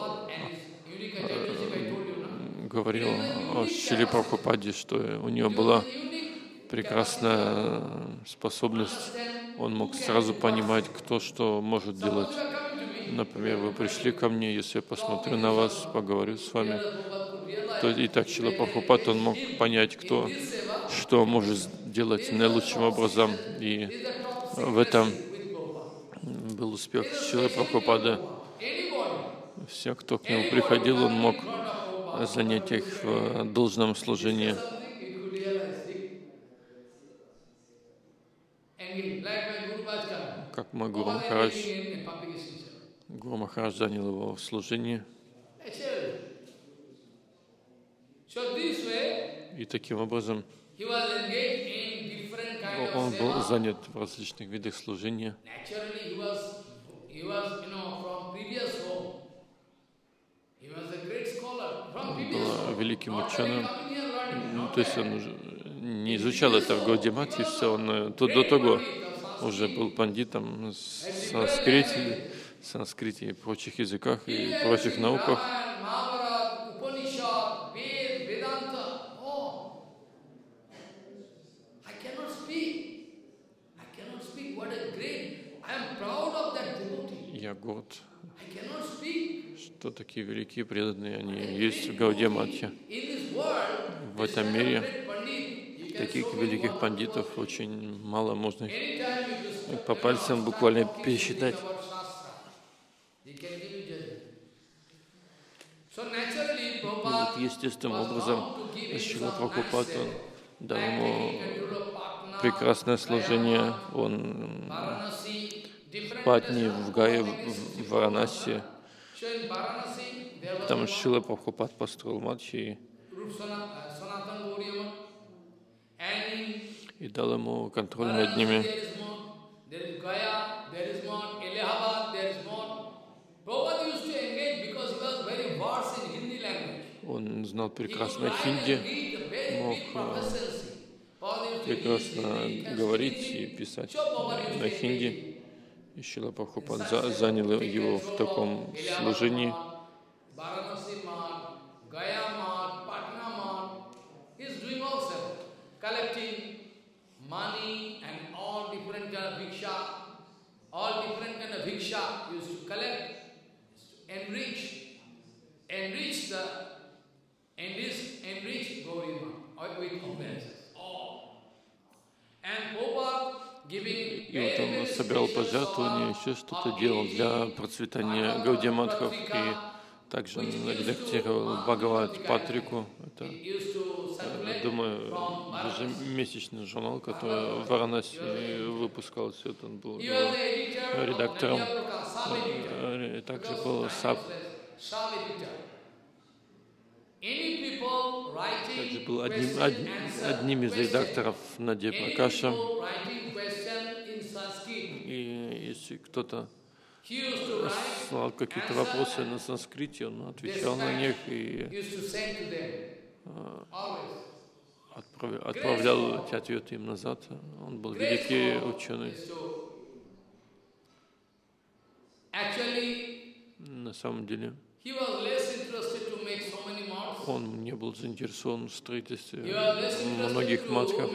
говорил о Шриле Прабхупаде, что у него была прекрасная способность. Он мог сразу понимать, кто что может делать. Например, вы пришли ко мне, если я посмотрю на вас, поговорю с вами, то и так Шрила Прабхупад, он мог понять, кто что может сделать наилучшим образом. И в этом был успех Шрилы Прабхупады. Все, кто к нему приходил, он мог занять их в должном служении. Как мой Гуру Махарадж занял его в служении. И таким образом он был занят в различных видах служения. Он был великим ученым. То есть он уже не изучал это в Гаудия-матхе, все, он до того уже был пандитом в санскрите и прочих языках и прочих науках. Я горд, что такие великие преданные, они есть в Гаудия-матхе. В этом мире таких великих пандитов очень мало, можно их по пальцам буквально пересчитать. И вот естественным образом Шрила Прабхупад дал ему прекрасное служение. Он в Патни, в Гае, в Варанаси. Там Шрила Прабхупад построил матчи и дал ему контроль над ними. Он знал прекрасно хинди, мог прекрасно говорить и писать на хинди. И Шрила Прабхупад занял его в таком служении. И вот он собирал пожертвования, еще что-то делал для процветания Гаудия-матхов, и также он редактировал Бхагават Патрику. Это, думаю, ежемесячный журнал, который в Варанаси выпускался. Это он был его редактором. Также был также был одним из редакторов Надя Пракаша. И если кто-то слал какие-то вопросы на санскрите, он отвечал на них и отправлял эти ответы им назад. Он был великий ученый. На самом деле, он не был заинтересован в строительстве многих матхов.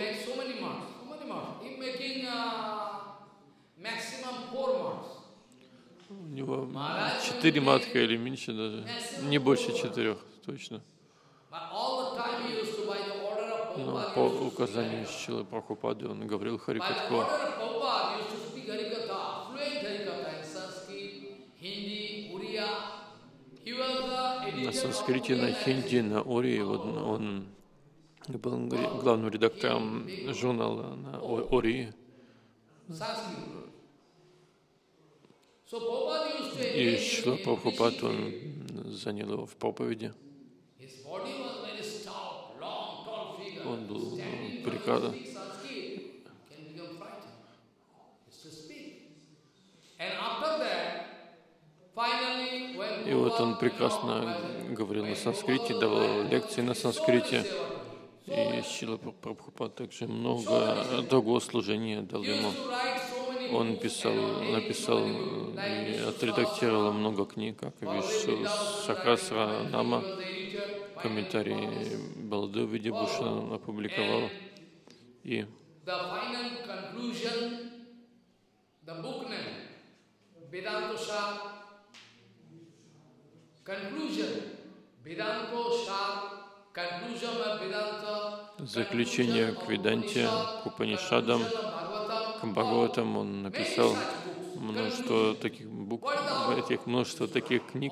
У него 4 матха или меньше даже, не больше 4, точно. Но по указанию Шрилы Прабхупады он говорил Харикатху. На санскрите, на хинди, на ории. Он был главным редактором журнала на ории. И Шрила Прабхупад, он занял его в проповеди. Он был прекрасен. И вот он прекрасно говорил на санскрите, давал лекции на санскрите. И Шрила Прабхупад также много другого служения дал ему. Он написал и отредактировал много книг, как Вишу Сахасра Нама, комментарии Баладева Видябушана опубликовал. И заключение к Веданте, к Упанишадам, к Бхагаватам он написал множество таких букв, множество таких книг.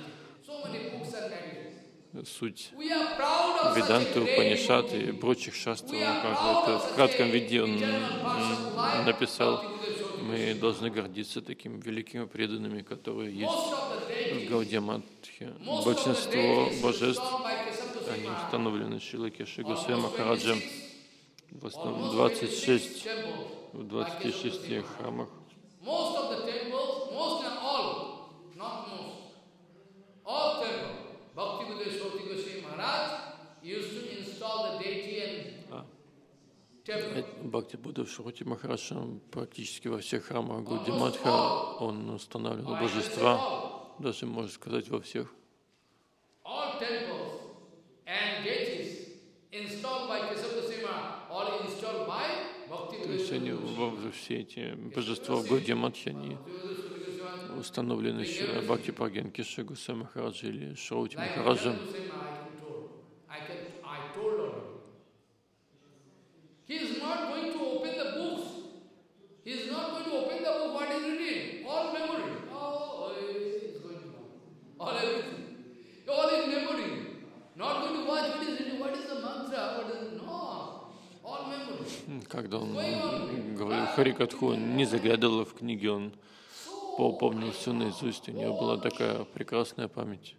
Суть Веданты, Упанишад и прочих шастров, как это в кратком виде он написал. Мы должны гордиться такими великими преданными, которые есть в Гаудия-матхе. Большинство божеств, они установлены Шрилой Кеши Госвами Махараджем в основном 26 храмах. Бхакти-Будда Шрути Махарадж практически во всех храмах Гаудия-матха он устанавливал божества, даже, можно сказать, во всех. То есть они, все эти божества в Гаудия-матхе, они установлены Бхакти-Праген Кеши Госвами Махараджа или Шрути Махараджа. Когда он говорил Харикатху, он не заглядывал в книги, он помнил все наизусть, у него была такая прекрасная память.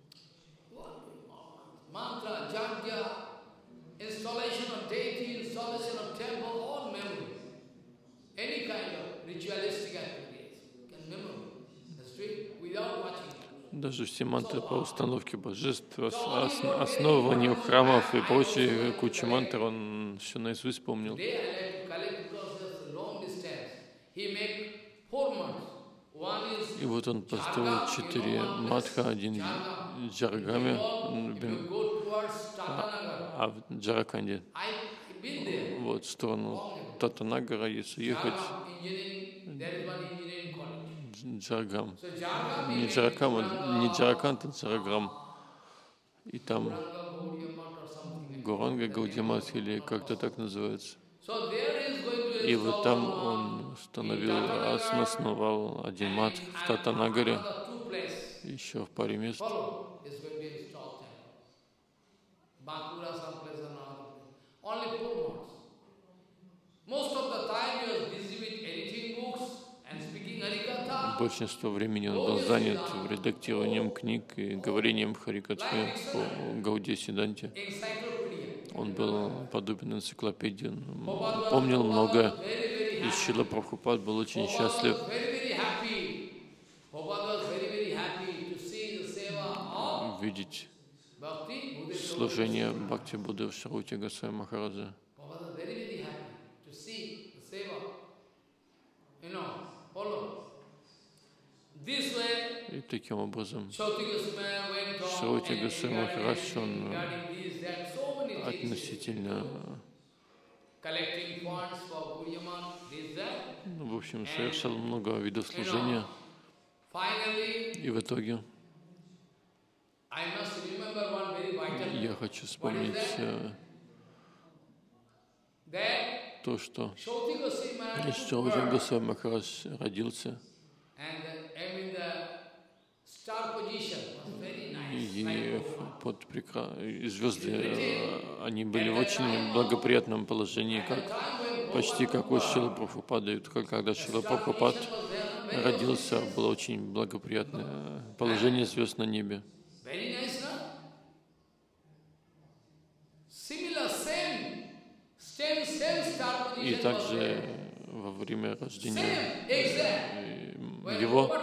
Даже все мантры по установке божеств, основыванию храмов и прочие куча мантр, он все наизусть помнил. И вот он построил 4 матха, один в Джарагаме, а в Джараканде. Вот в сторону Татанагара, если ехать, Джарагам. Не Джаракант, а Джарагам. И там Гуранга Гаудия-матха, или как-то так называется. И вот там он основал один мат в Татанагаре, еще в паре мест. Большинство времени он был занят редактированием книг и говорением Харикатхи по Гаудия-сиданте. Он был подобен энциклопедии, он помнил многое. И Шрила Прабхупад был очень счастлив видеть служение Бхакти-Будды Шрути Госвами Махараджа. И таким образом Шрути Госвами Махарадж, он относительно, в общем, совершал много видов служения. И в итоге я хочу вспомнить то, что Шаути Госвами Махарадж родился, и звезды, они были в очень благоприятном положении, почти как у Шрилы Прабхупады. Когда Шрила Прабхупад родился, было очень благоприятное положение звезд на небе. И также во время рождения его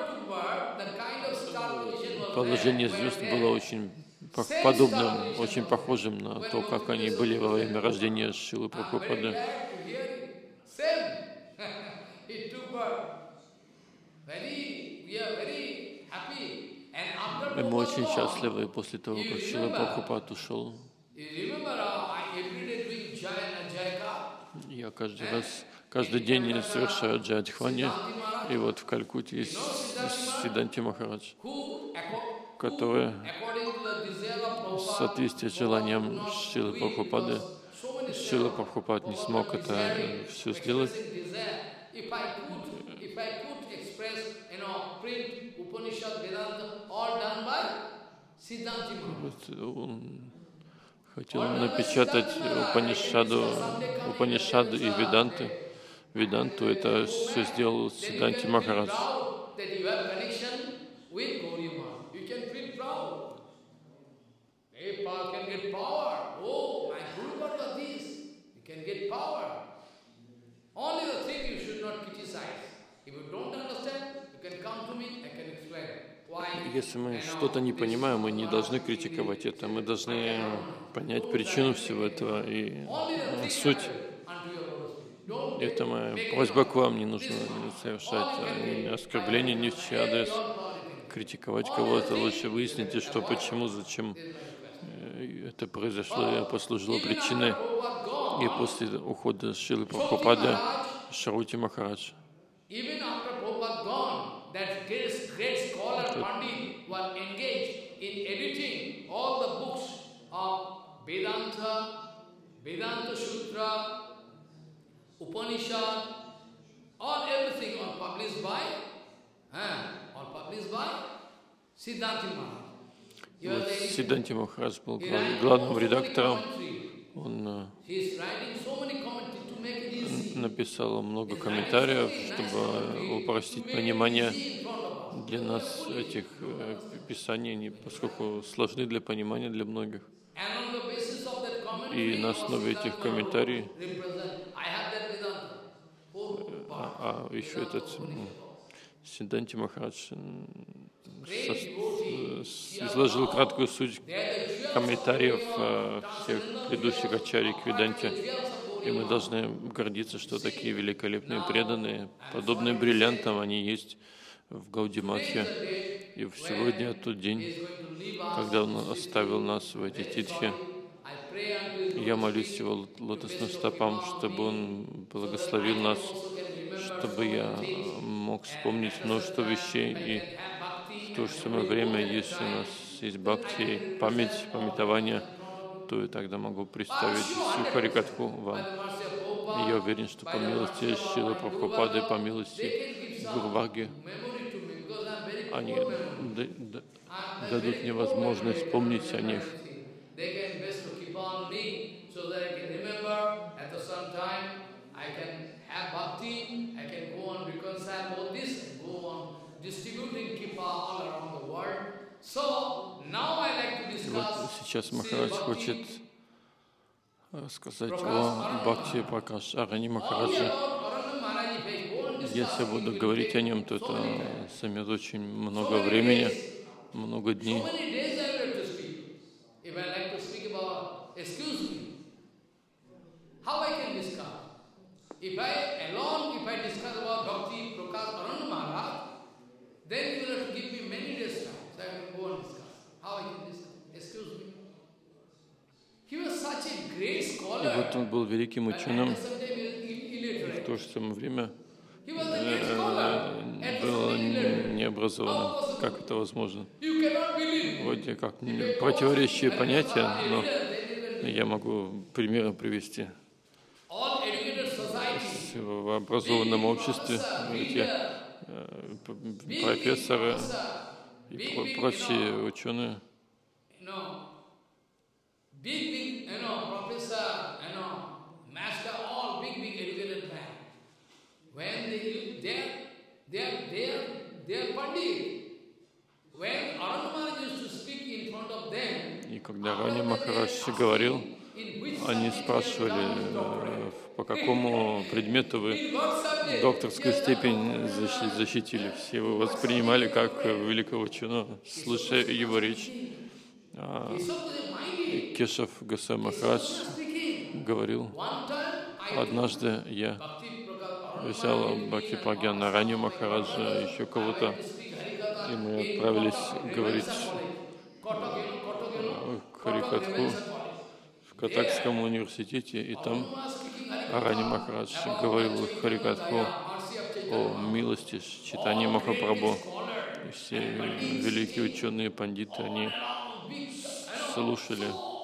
положение звезд было очень подобным, очень похожим на то, как они были во время рождения Шрилы Прабхупады. И мы очень счастливы после того, как Шрила Прабхупад ушел. Я каждый день совершаю джайдхвани, и вот в Калькутте есть Сиддханта Махарадж, который в соответствии с желанием Шрилы Прабхупады, Шрила Прабхупад не смог это все сделать. Он хотел напечатать Упанишаду и Веданту, это все сделал Сиддханта Махарадж. Если мы что-то не понимаем, мы не должны критиковать это, мы должны понять причину всего этого и суть. Это моя просьба к вам, не нужно совершать оскорбления ни в чей адрес, критиковать кого-то, лучше выясните, что, почему, зачем это произошло и послужило причиной. И после ухода Шрилы Прабхупады Шаути Махарадж, that great scholar Pandit were engaged in editing all the books of Vedanta Sutra, Upanishad, all everything all published by Siddhanta Maharaj. Сиддханта Махарадж был главным редактором. Он написал много комментариев, чтобы упростить понимание для нас этих писаний, поскольку сложны для понимания для многих. И на основе этих комментариев, еще этот Сиддханта Махарадж изложил краткую суть комментариев всех предыдущих ачарьи к Веданте. И мы должны гордиться, что такие великолепные преданные, подобные бриллиантам, они есть в Гаудиматхе. И сегодня тот день, когда Он оставил нас в эти титхи. Я молюсь Его лотосным стопам, чтобы Он благословил нас, чтобы я мог вспомнить множество вещей. И в то же самое время, если у нас есть бхакти, память, памятование, то я тогда могу представить всю Харикатху вам. И я уверен, что по милости Шрилы Прабхупады, по милости Гуру Варги, они дадут мне возможность вспомнить о них. Вот сейчас Махарадж хочет сказать о Бхакти Пракаш Арани Махараджи. Если я буду говорить о нем, то это займет очень много времени, много дней. И вот он был великим ученым, и в то же самое время был необразованным. Как это возможно? Вроде как противоречащие понятия, но я могу примеры привести. в образованном обществе, эти профессоры и прочие ученые. И когда Рани Махарадж говорил, они спрашивали, по какому предмету вы докторскую степень защитили. Все его воспринимали как великого ученого, слушая его речь. Кешав Госвами Махарадж говорил, однажды я взял Бхакти Прагьяна Рани Махараджа, еще кого-то, и мы отправились говорить Харикатху в Катакском университете, и там Рани Махарадж говорил Харикатху о милости Чайтаньи Махапрабху. И все великие ученые, пандиты, они слушали.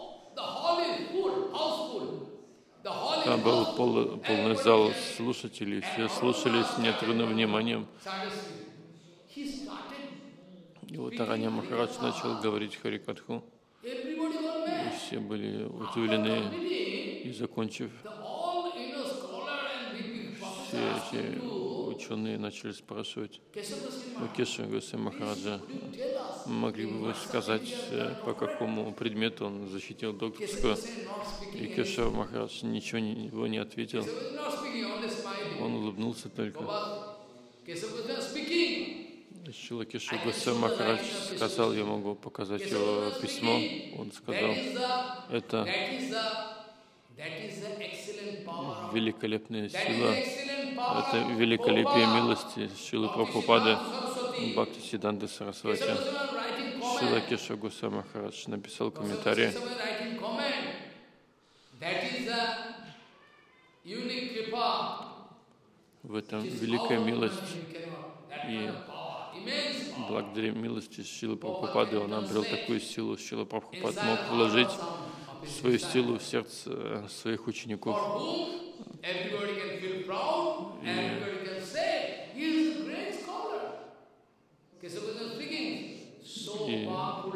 Там был полный зал слушателей, все слушали с неотрывным вниманием. И вот Рани Махарадж начал говорить Харикатху. И все были удивлены, и закончив, все эти ученые начали спрашивать: Кешава Госвами Махараджа, могли бы вы сказать, по какому предмету он защитил докторскую? И Кешава Махарадж ничего не ответил. Он улыбнулся только. Шрила Кешава Госвами Махарадж сказал, я могу показать его письмо. Он сказал, это великолепная сила, это великолепие милости Шрилы Прабхупады Бхактисиддханты Сарасвати. Шрила Кешава Госвами Махарадж написал комментарий. В этом великая милость, и благодаря милости Шрилы Прабхупады он обрел такую силу. Шрила Прабхупад мог вложить свою силу в сердце своих учеников. И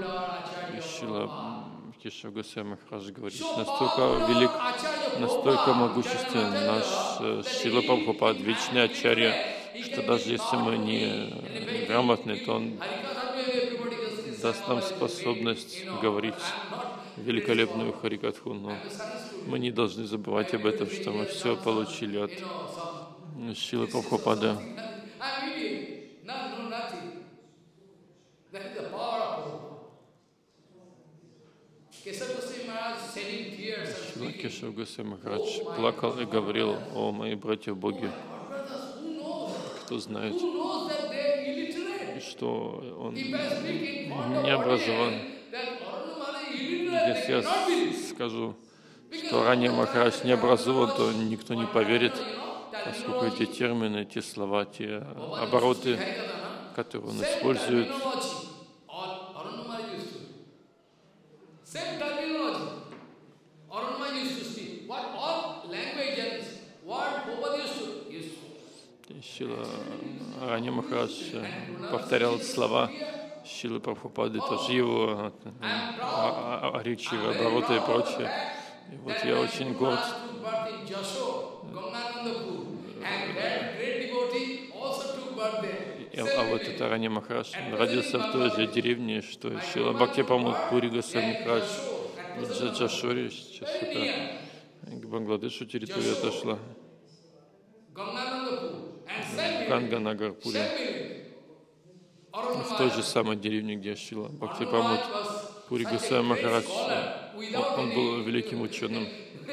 Шрила Кешава Госвами Махарадж говорит, настолько велик, настолько могуществен наш Шрила Прабхупад, вечный ачарья, что даже если мы не грамотны, то он даст нам способность говорить великолепную Харикатху, но мы не должны забывать об этом, что мы все получили от Шрилы Прабхупады. Шрила Кешава Госвами Махарадж плакал и говорил: о, мои братья в Боге, кто знает, что он не образован. Если я скажу, что Рани Махарадж не образован, то никто не поверит, поскольку эти термины, эти слова, те обороты, которые он использует, Шрила Рани Махарадж повторял слова Шрилы Прабхупады, тоже его речи, обороты и прочее. И вот я очень горд. А вот это Рани Махарадж родился в той же деревне, что Шрила Бхактипрамод Пури Госвами Махарадж в Джашоре. Сейчас это к Бангладешу территория отошла. Ганганагар Пури. В той же самой деревне, где Шрила Бхактипрамод Пури Госвами Махарадж, он был великим ученым.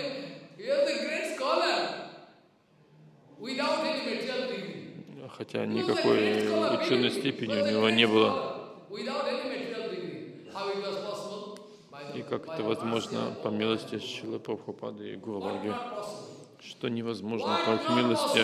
Хотя никакой ученой степени у него не было. И как это возможно по милости Шрилы Прабхупады и Гуру Варги? Что невозможно по их милости.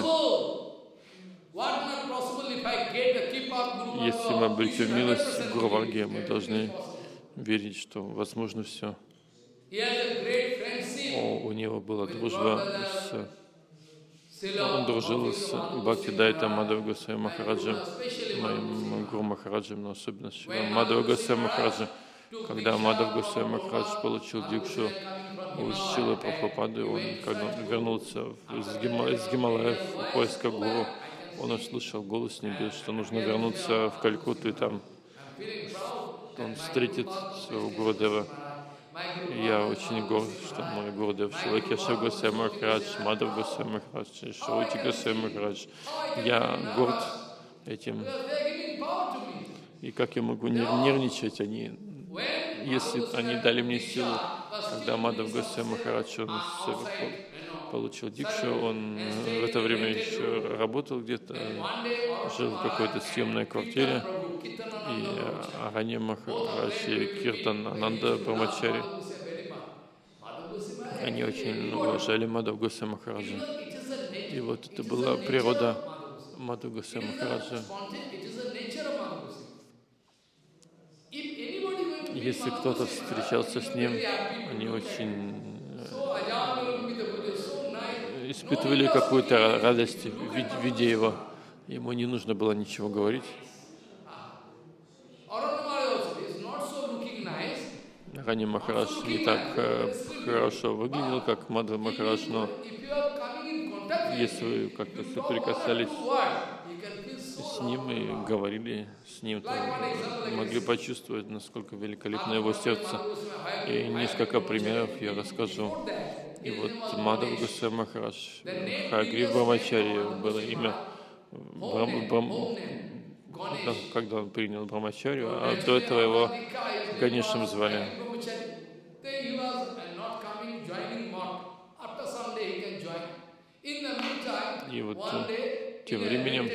Если мы обретем милость Гуру Варги, мы должны верить, что возможно все. У него была дружба с Он дружил с Бхактидайта Мадхава Госвами Махараджем, моим Гуру Махараджем, но особенно с Мадхава Госвами Махараджем. Когда Мадхав Госвами Махарадж получил дикшу у Шрилы Прабхупады, когда он вернулся из Гималаев в поисках гуру, он услышал голос небес, что нужно вернуться в Калькутту, и там он встретит своего Гурудева. И я очень горд, что мой Гурудев Шрила Кешава Госвами Махарадж, Мадхав Госвами Махарадж, Шрути Госвами Махарадж. Я горд этим. И как я могу нервничать, если они дали мне силу, когда Мадхав Госвами Махарадж получил дикшу, он в это время еще работал где-то, жил в какой-то съемной квартире, и Арани Махарадж и Киртан Ананда Брамачари, они очень уважали Мадхав Госвами Махараджа. И вот это была природа Мадхав Госвами Махараджа. Если кто-то встречался с ним, они очень испытывали какую-то радость, видя его. Ему не нужно было ничего говорить. Арани Махарадж не так хорошо выглядел, как Мадхав Махарадж, но если вы как-то соприкасались с ним и говорили с ним, то могли почувствовать, насколько великолепно его сердце. И несколько примеров я расскажу. И вот Мадхав Госвами Махарадж, Хагрив Брамачари было имя, когда он принял Брамачарью, а до этого его Ганешем звали. И вот тем временем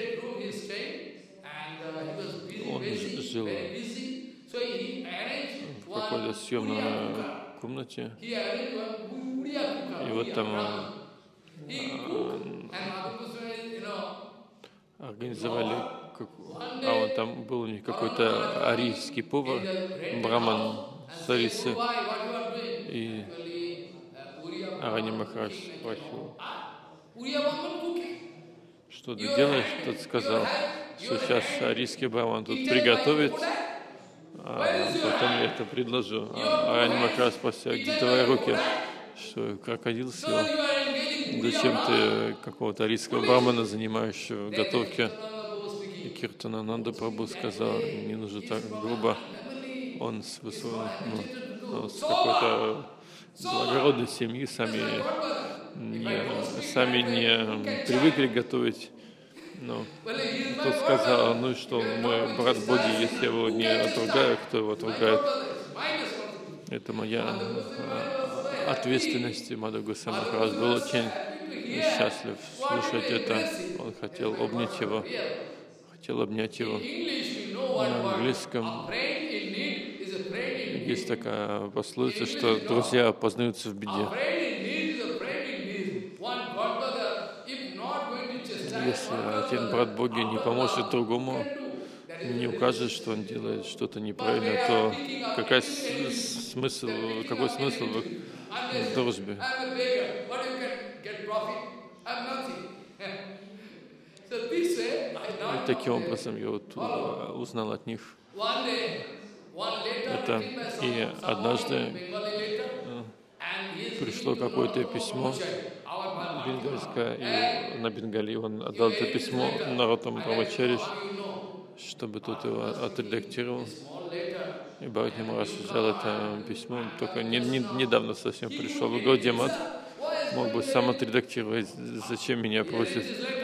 он жил в какой-то съемной комнате, и вот там организовали, он там был у них какой-то арийский повар, браман с Арисы, и Арани Махарадж спросил, что ты делаешь? Тот сказал, что сейчас арийский браман тут приготовит, а потом я это предложу. А Арани Махарадж спросил, где твои руки? Что, крокодил съел? Зачем ты какого-то арийского брамана занимаешь в готовке? И Киртанананда Прабху сказал, не нужно так грубо. Он с какой-то благородной семьи, сами не привыкли готовить. Но тот сказал, ну и что, мой брат Боги, если я его не отругаю, кто его отругает? Это моя ответственность. Мадхав Госвами Махарадж был очень счастлив слушать это. Он хотел обнять его. На английском есть такая пословица, что друзья познаются в беде. Если один брат Боги не поможет другому, не укажет, что он делает что-то неправильно, то какой смысл в их дружбе? И таким образом я вот узнал от них это. И однажды пришло какое-то письмо бенгальское, и на Бенгалии он отдал это письмо Нароттама Брамачари, чтобы тот его отредактировал. И Бхарати Махарадж взял это письмо, только недавно совсем пришел в Гаудия Мат, мог бы сам отредактировать, зачем меня просит.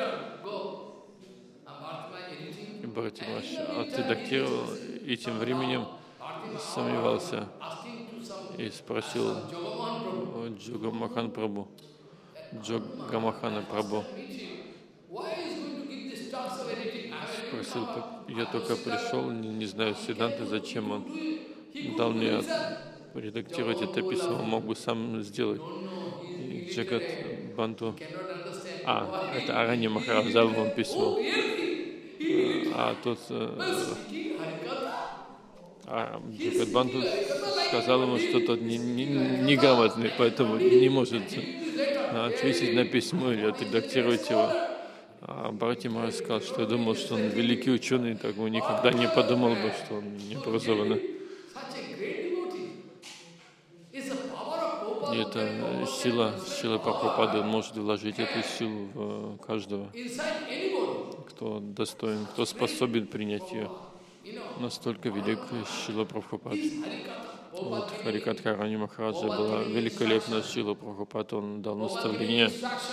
И Бхарати Махарадж отредактировал, и тем временем сомневался и спросил Джагамохана Прабху. Спросил, я только пришел, не знаю Сиддханты, зачем он дал мне редактировать это письмо, мог бы сам сделать. И Джагат Банту, это Арани Махарадж дал вам письмо, а тот Джагат Банту сказал ему, что тот неграмотный, поэтому не может ответить на письмо или отредактировать его. А Бхарати Махарадж сказал, что я думал, что он великий ученый, так бы никогда не подумал бы, что он необразованный. И это сила Прабхупады, он может вложить эту силу в каждого, кто достоин, кто способен принять ее. Настолько велик Шрила Прабхупад. Вот Харикатха Рани Махараджа была великолепная Шрила Прабхупад, он дал наставление,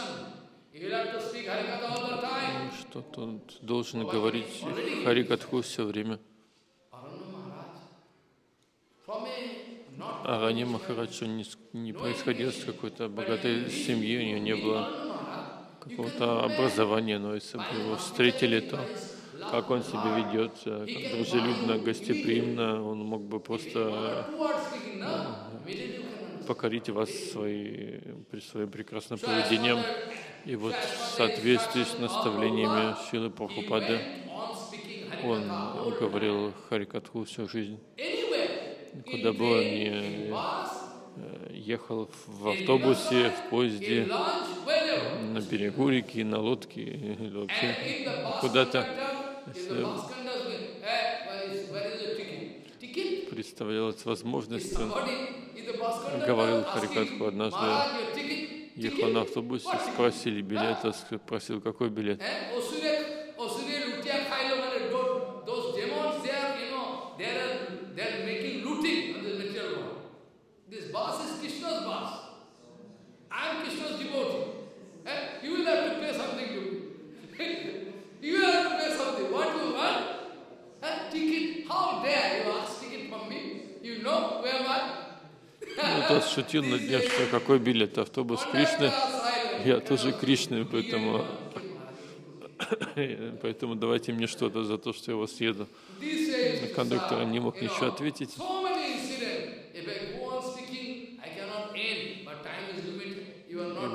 что тот должен говорить Харикатху все время. А Рани Махарадж не происходил из какой-то богатой семьи, у него не было какого-то образования, но если бы его встретили, то как он себя ведет, как дружелюбно, гостеприимно, он мог бы просто покорить вас своим прекрасным поведением. И вот в соответствии с наставлениями Шрилы Прабхупады он говорил Харикатху всю жизнь. Куда бы он ни ехал, в автобусе, в поезде, на берегу реки, на лодке, или вообще куда-то представлялась возможность, он говорил Харикатху. Однажды ехал на автобусе, спросили билет, спросил, какой билет. Тот шутил над ним, что какой билет, автобус Кришны, я тоже Кришны, поэтому давайте мне что-то за то, что я вас еду. Кондуктор не мог ничего ответить. И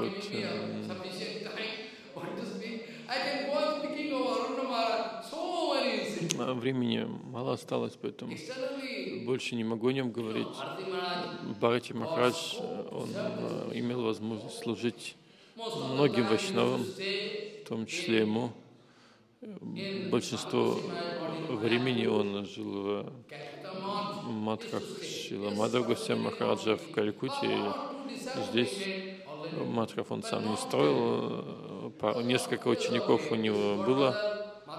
вот времени мало осталось, поэтому больше не могу о нем говорить. Бхарати Махарадж, он имел возможность служить многим вайшнавам, в том числе ему. Большинство времени он жил в матхах Шрила Мадхава Госвами Махараджа в Калькутте. Здесь матхов он сам не строил, несколько учеников у него было.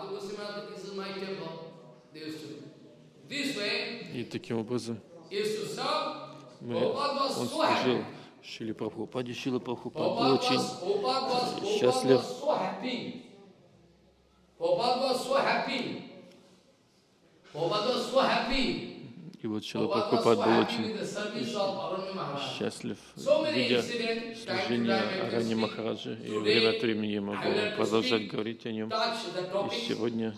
И таким образом он служил Шриле Прабхупаде. Шрила Прабхупад был очень счастлив. И вот Шрила Прабхупад был очень счастлив, видя служение Рани Махараджа. И время от времени я могу продолжать говорить о нем. И сегодня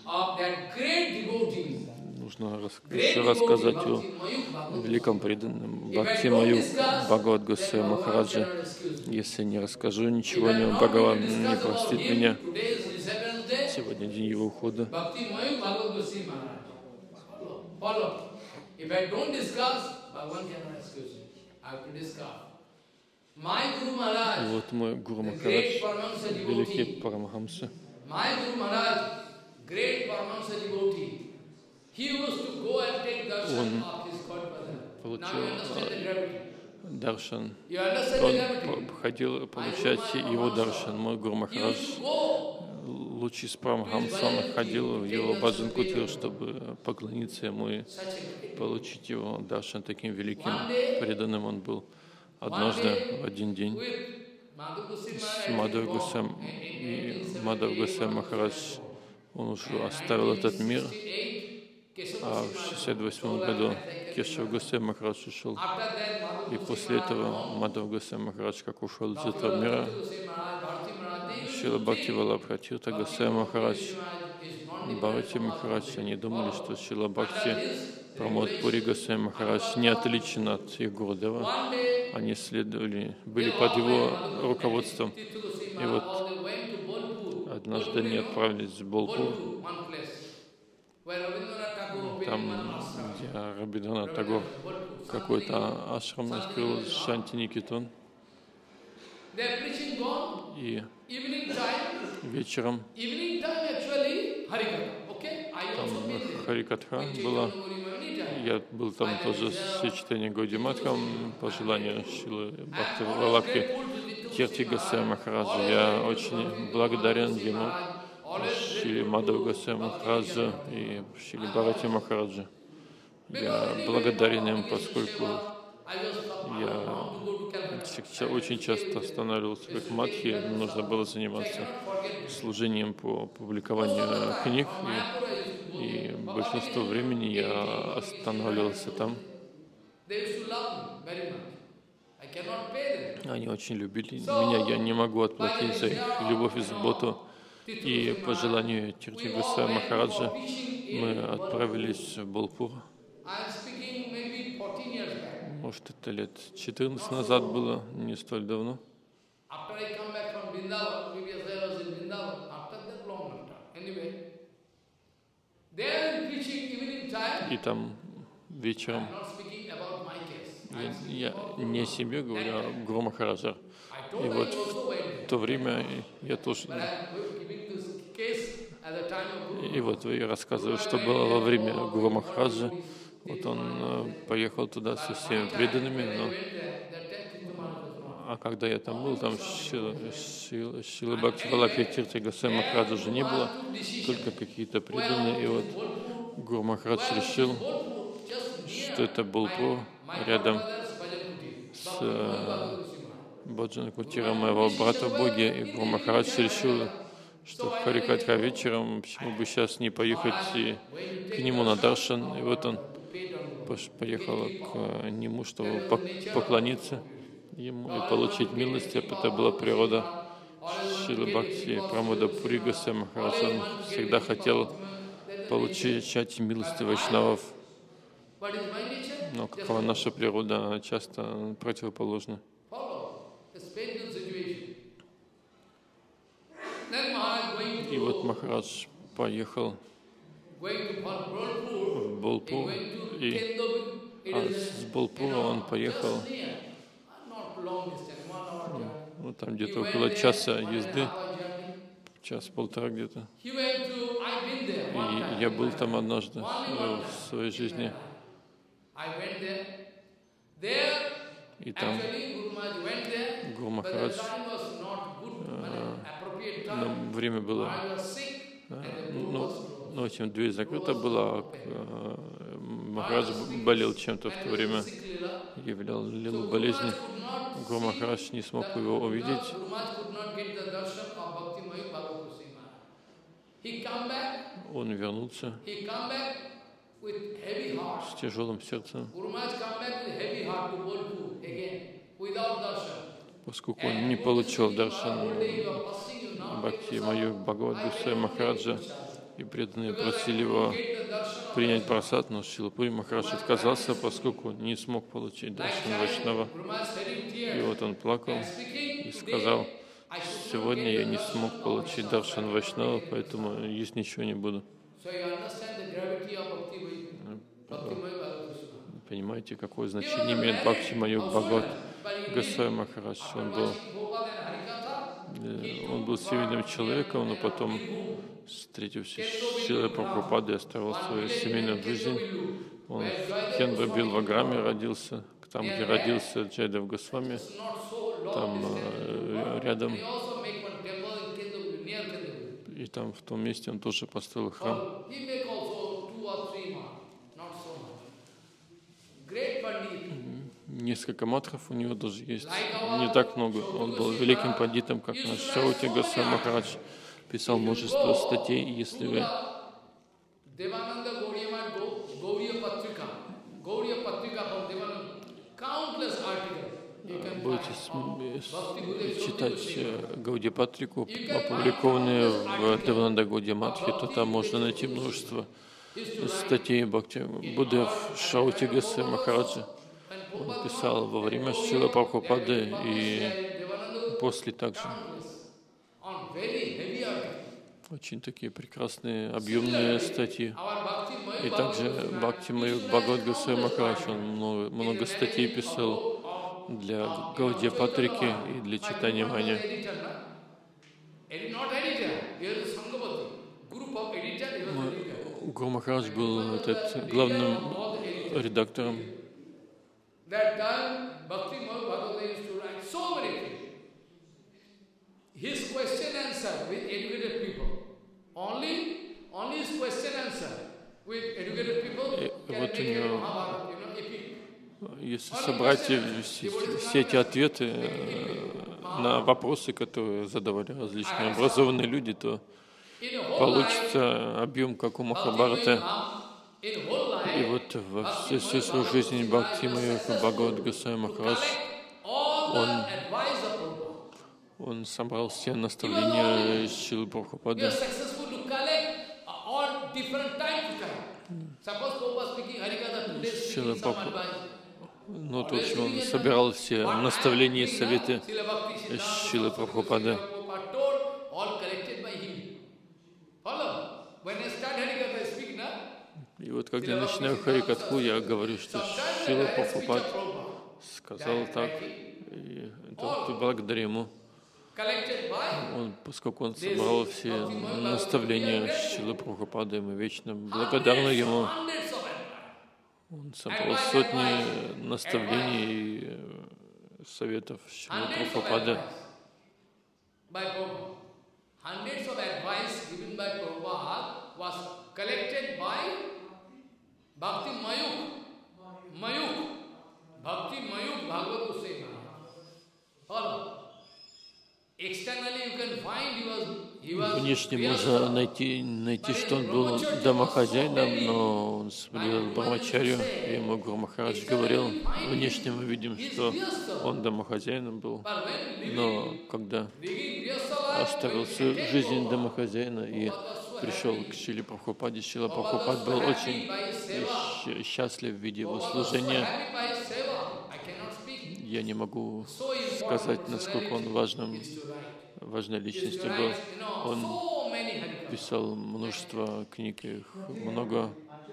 нужно еще рассказать о великом преданном Бхакти Маюк Бхагават Госвами Махараджа. Если не расскажу ничего о нем, Бхагаван не простит меня. Сегодня день его ухода. И вот мой Гуру Махарадж, великий Парамахамса, он получил даршан, он хотел получать его даршан. Мой Гуру Махарадж, лучи с Парамахамсом, ходил в его баджан-кутир, чтобы поклониться ему и получить его даршан. Таким великим преданным он был. Однажды, в один день, с Мадхава Госвами Махарадж, он уже оставил этот мир, а в 1968 году Кешава Госвами Махарадж ушел. И после этого Мадхава Госвами Махарадж, как ушел из этого мира, Шрила Бхакти Валабха Тиртха Госвами Махарадж и Бхарати Махарадж, они думали, что Шрила Бхакти Прамод Пури Госвами Махарадж не отличен от их Гурудева. Они были под его руководством. И вот однажды они отправились в Болпур, там, где Рабиндранат Тагор какой-то ашрам открыл, Шанти Никетон. И вечером там Харикатха была. Я был там тоже с чтением Гаудиматхом по желанию Шилы Бхактивалабхи Кирти Госвами Махараджа. Я очень благодарен ему, Шри Мадхаву Госвами Махараджа и Шри Бхарати Махараджа. Я благодарен им, поскольку я очень часто останавливался в Мадхи, нужно было заниматься служением по публикованию книг, и большинство времени я останавливался там. Они очень любили меня, я не могу отплатить за их любовь и заботу. И по желанию Кирти Госвами Махараджа мы отправились в Болпур. Может, это лет 14 назад было, не столь давно. И там вечером, я не о себе говорю, а о Гуру Махараджа. И вот в то время я тоже... И вот я рассказываю, что было во время Гуру Махараджа. Вот он поехал туда со всеми преданными, но... А когда я там был, там Шилы Бхактивалабхи Кирти Госвами Махараджа уже не было, только какие-то преданные. И вот Гуру Махарадж решил, что это Болпур рядом с Баджан Кутиром моего брата Боги. И Гуру Махарадж решил, что в Харикатха вечером, почему бы сейчас не поехать к нему на даршан. И вот он поехал к нему, чтобы поклониться ему и получить милость. Это была природа Шрилы Бхакти Прамода Пури Госвами Махараджа. Он всегда хотел получать милости вайшнавов. Но какова наша природа, она часто противоположна. И вот Махарадж поехал в Болпур, и с Болпура он поехал, ну, там где-то около часа езды, час-полтора где-то. И я был там однажды в своей жизни. И там Гуру Махарадж, время было, ну, очень дверь закрыта была, Махарадж болел чем-то в то время, являл лилу болезни. Гуру Махарадж не смог его увидеть. Он вернулся с тяжелым сердцем, поскольку он не получил даршан Бхакти Майор Бхагават Госвами Махараджа, и преданные просили его принять прасад, но Шрила Пури Махарадж отказался, поскольку не смог получить даршан Вайшнава. И вот он плакал и сказал: сегодня я не смог получить даршан Вайшнава, поэтому есть ничего не буду. Понимаете, какое значение имеет Бхакти Майор Бхагават Госвами Махарадж? Он был семейным человеком, но потом, встретившись с Шрилой Прабхупадой, оставил свою семейную жизнь. Он в Кендра-Билваграме родился, там, где родился Джайадев Госвами, там рядом. И там, в том месте, он тоже построил храм. Несколько матров у него даже есть, не так много. Он был великим пандитом, как наш Шраути Госвами Махарадж, писал множество статей. Если вы будете читать Гаудия-патрику, опубликованные в Девананда Гаудия-матхе, то там можно найти множество статей Бхакти Будды Шраути Госвами Махараджа. Он писал во время Шрилы Прабхупады и после также. Очень такие прекрасные, объемные статьи. И также Бхакти Майор Бхагават Госвами Махарадж, он много статей писал для Гаудия Патрики и для Чайтанья Мани. Гуру Махарадж был главным редактором. His question answer with educated people. Only his question answer with educated people can make a Mahabharata, epic. Если собрать все эти ответы на вопросы, которые задавали различные образованные люди, то получится объем, как у Махабхараты. И вот во всю свою жизнь Бхакти Майор Бхагават Госвами Махарадж, он собрал все наставления Шрилы Прабхупады. Ну, то есть он собирал все наставления и советы Шрилы Прабхупады. И вот когда я начинаю Харикатху, я говорю, что Шрила Прабхупад сказал так, и это благодаря ему. Поскольку он собрал все наставления Шрилы Прабхупады, мы вечно благодарны ему. Он собрал сотни наставлений и советов Шрилы Прабхупады. Bhakti Mayuk Bhagavad Goswami. Follow. Внешне можно найти, что он был домохозяином, но он соблюдал Брахмачарью, и ему Гуру Махарадж говорил, внешне мы видим, что он домохозяином был, но когда оставил всю жизнь домохозяина и пришел к Шриле Прабхупаде, Шрила Прабхупад был очень счастлив в виде его служения. Я не могу сказать, насколько он важной личностью был. Он писал множество книг, их много.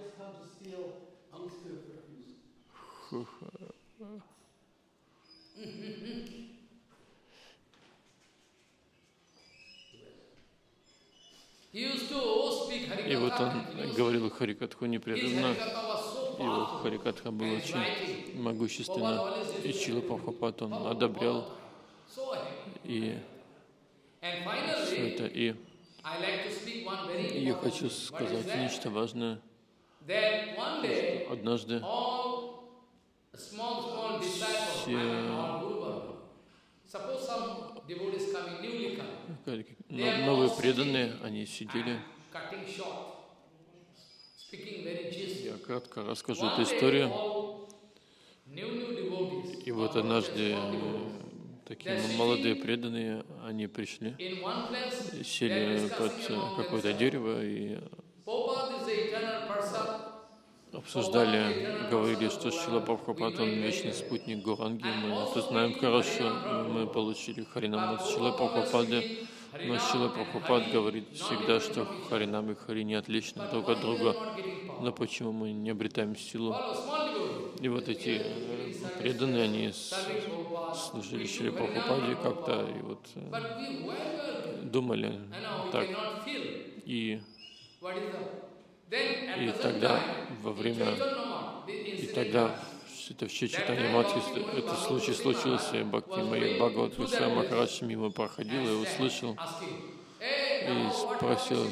И вот он говорил Харикатху непрерывно. Его Харикатха был очень могущественно, и Шрила Прабхупад он одобрял и все это. И я хочу сказать нечто важное. Однажды все новые преданные, они сидели. Я кратко расскажу эту историю. И вот однажды такие молодые преданные, они пришли, сели под какое-то дерево и обсуждали, говорили, что Шрила Прабхупад, он вечный спутник Гауранги. Мы это знаем хорошо, мы получили Харинам от Шрилы Прабхупады. Но Шрила Прабхупад говорит всегда, что Харинам и Хари не отличны друг от друга. Но почему мы не обретаем силу? И вот эти преданные, они служили Шриле Прабхупаде как-то, и вот думали так. И тогда во время, это в Чайтанья Матхи, этот случай случился, Бхакти Майор Бхагават Госвами Махарадж мимо проходил и услышал, и спросил,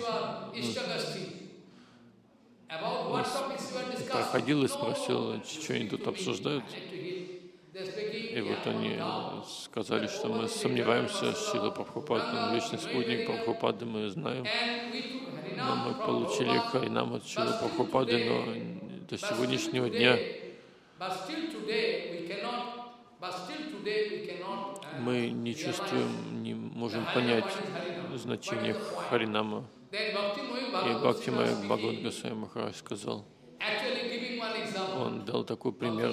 проходил и спросил, что они тут обсуждают. И вот они сказали, что мы сомневаемся, Шрила Прабхупад, он вечный спутник Прабхупады, мы знаем. Но мы получили Харинам от Шрилы Прабхупады, но до сегодняшнего дня мы не чувствуем, не можем понять значение Харинама. И Бхакти Майор Бхагават Госвами Махарадж сказал, он дал такой пример.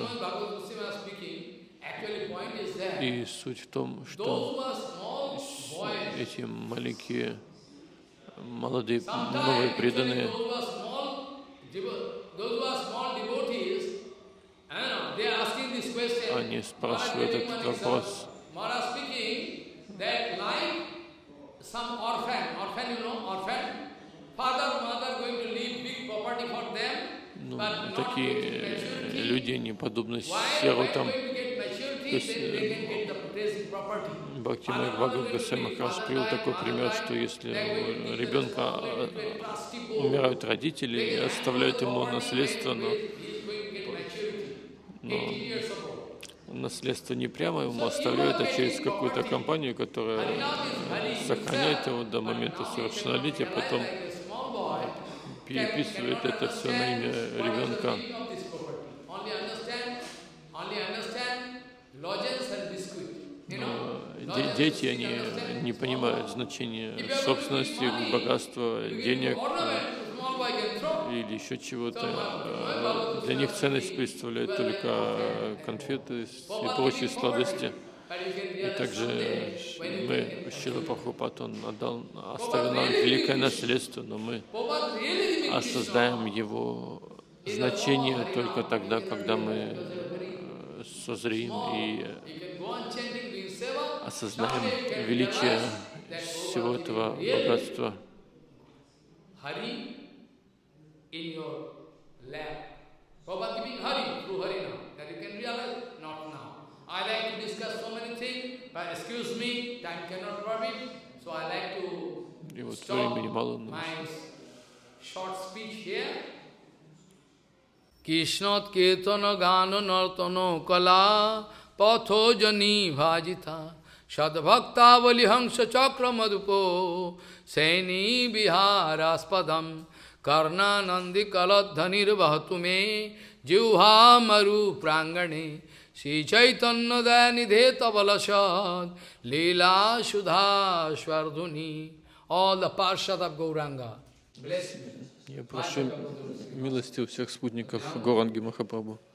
И суть в том, что эти маленькие, молодые, новые преданные, они спрашивают этот вопрос. Maharaj speaking that like some orphan, you know, orphan, father, mother going to leave big property for them, Ну, but not такие getting maturity. люди, они подобны Why сиротам. going to get maturity, then they can get the basic property. Бхактимай Бхагават Госвами Махарадж привел такой пример, что если у ребенка умирают родители и оставляют ему наследство, но наследство не прямо ему оставляют, а через какую-то компанию, которая сохраняет его до момента совершеннолетия, потом переписывает это все на имя ребенка. Дети, они не понимают значения собственности, богатства, денег или еще чего-то. Для них ценность представляет только конфеты и прочие сладости. И также мы, Шрила Прабхупад, он оставил нам великое наследство, но мы осознаем его значение только тогда, когда мы созреем и осознаем величие всего этого богатства. И вот времени мало у нас. Krishnat Ketana Gana Nartano Kala Patho Jani Bhajita Shadbhakta Valihamsa Chakra Madhupo Saini Viharaspadam Karna Nandi Kaladhanir Bhatume Jivha Maru Prangane Sri Chaitanya Dayanidhe Tabalasad Leela Sudha Shvardhuni. All the Parshad of Gauranga. Bless me. Я прошу милости у всех спутников Гауранги Махапрабху.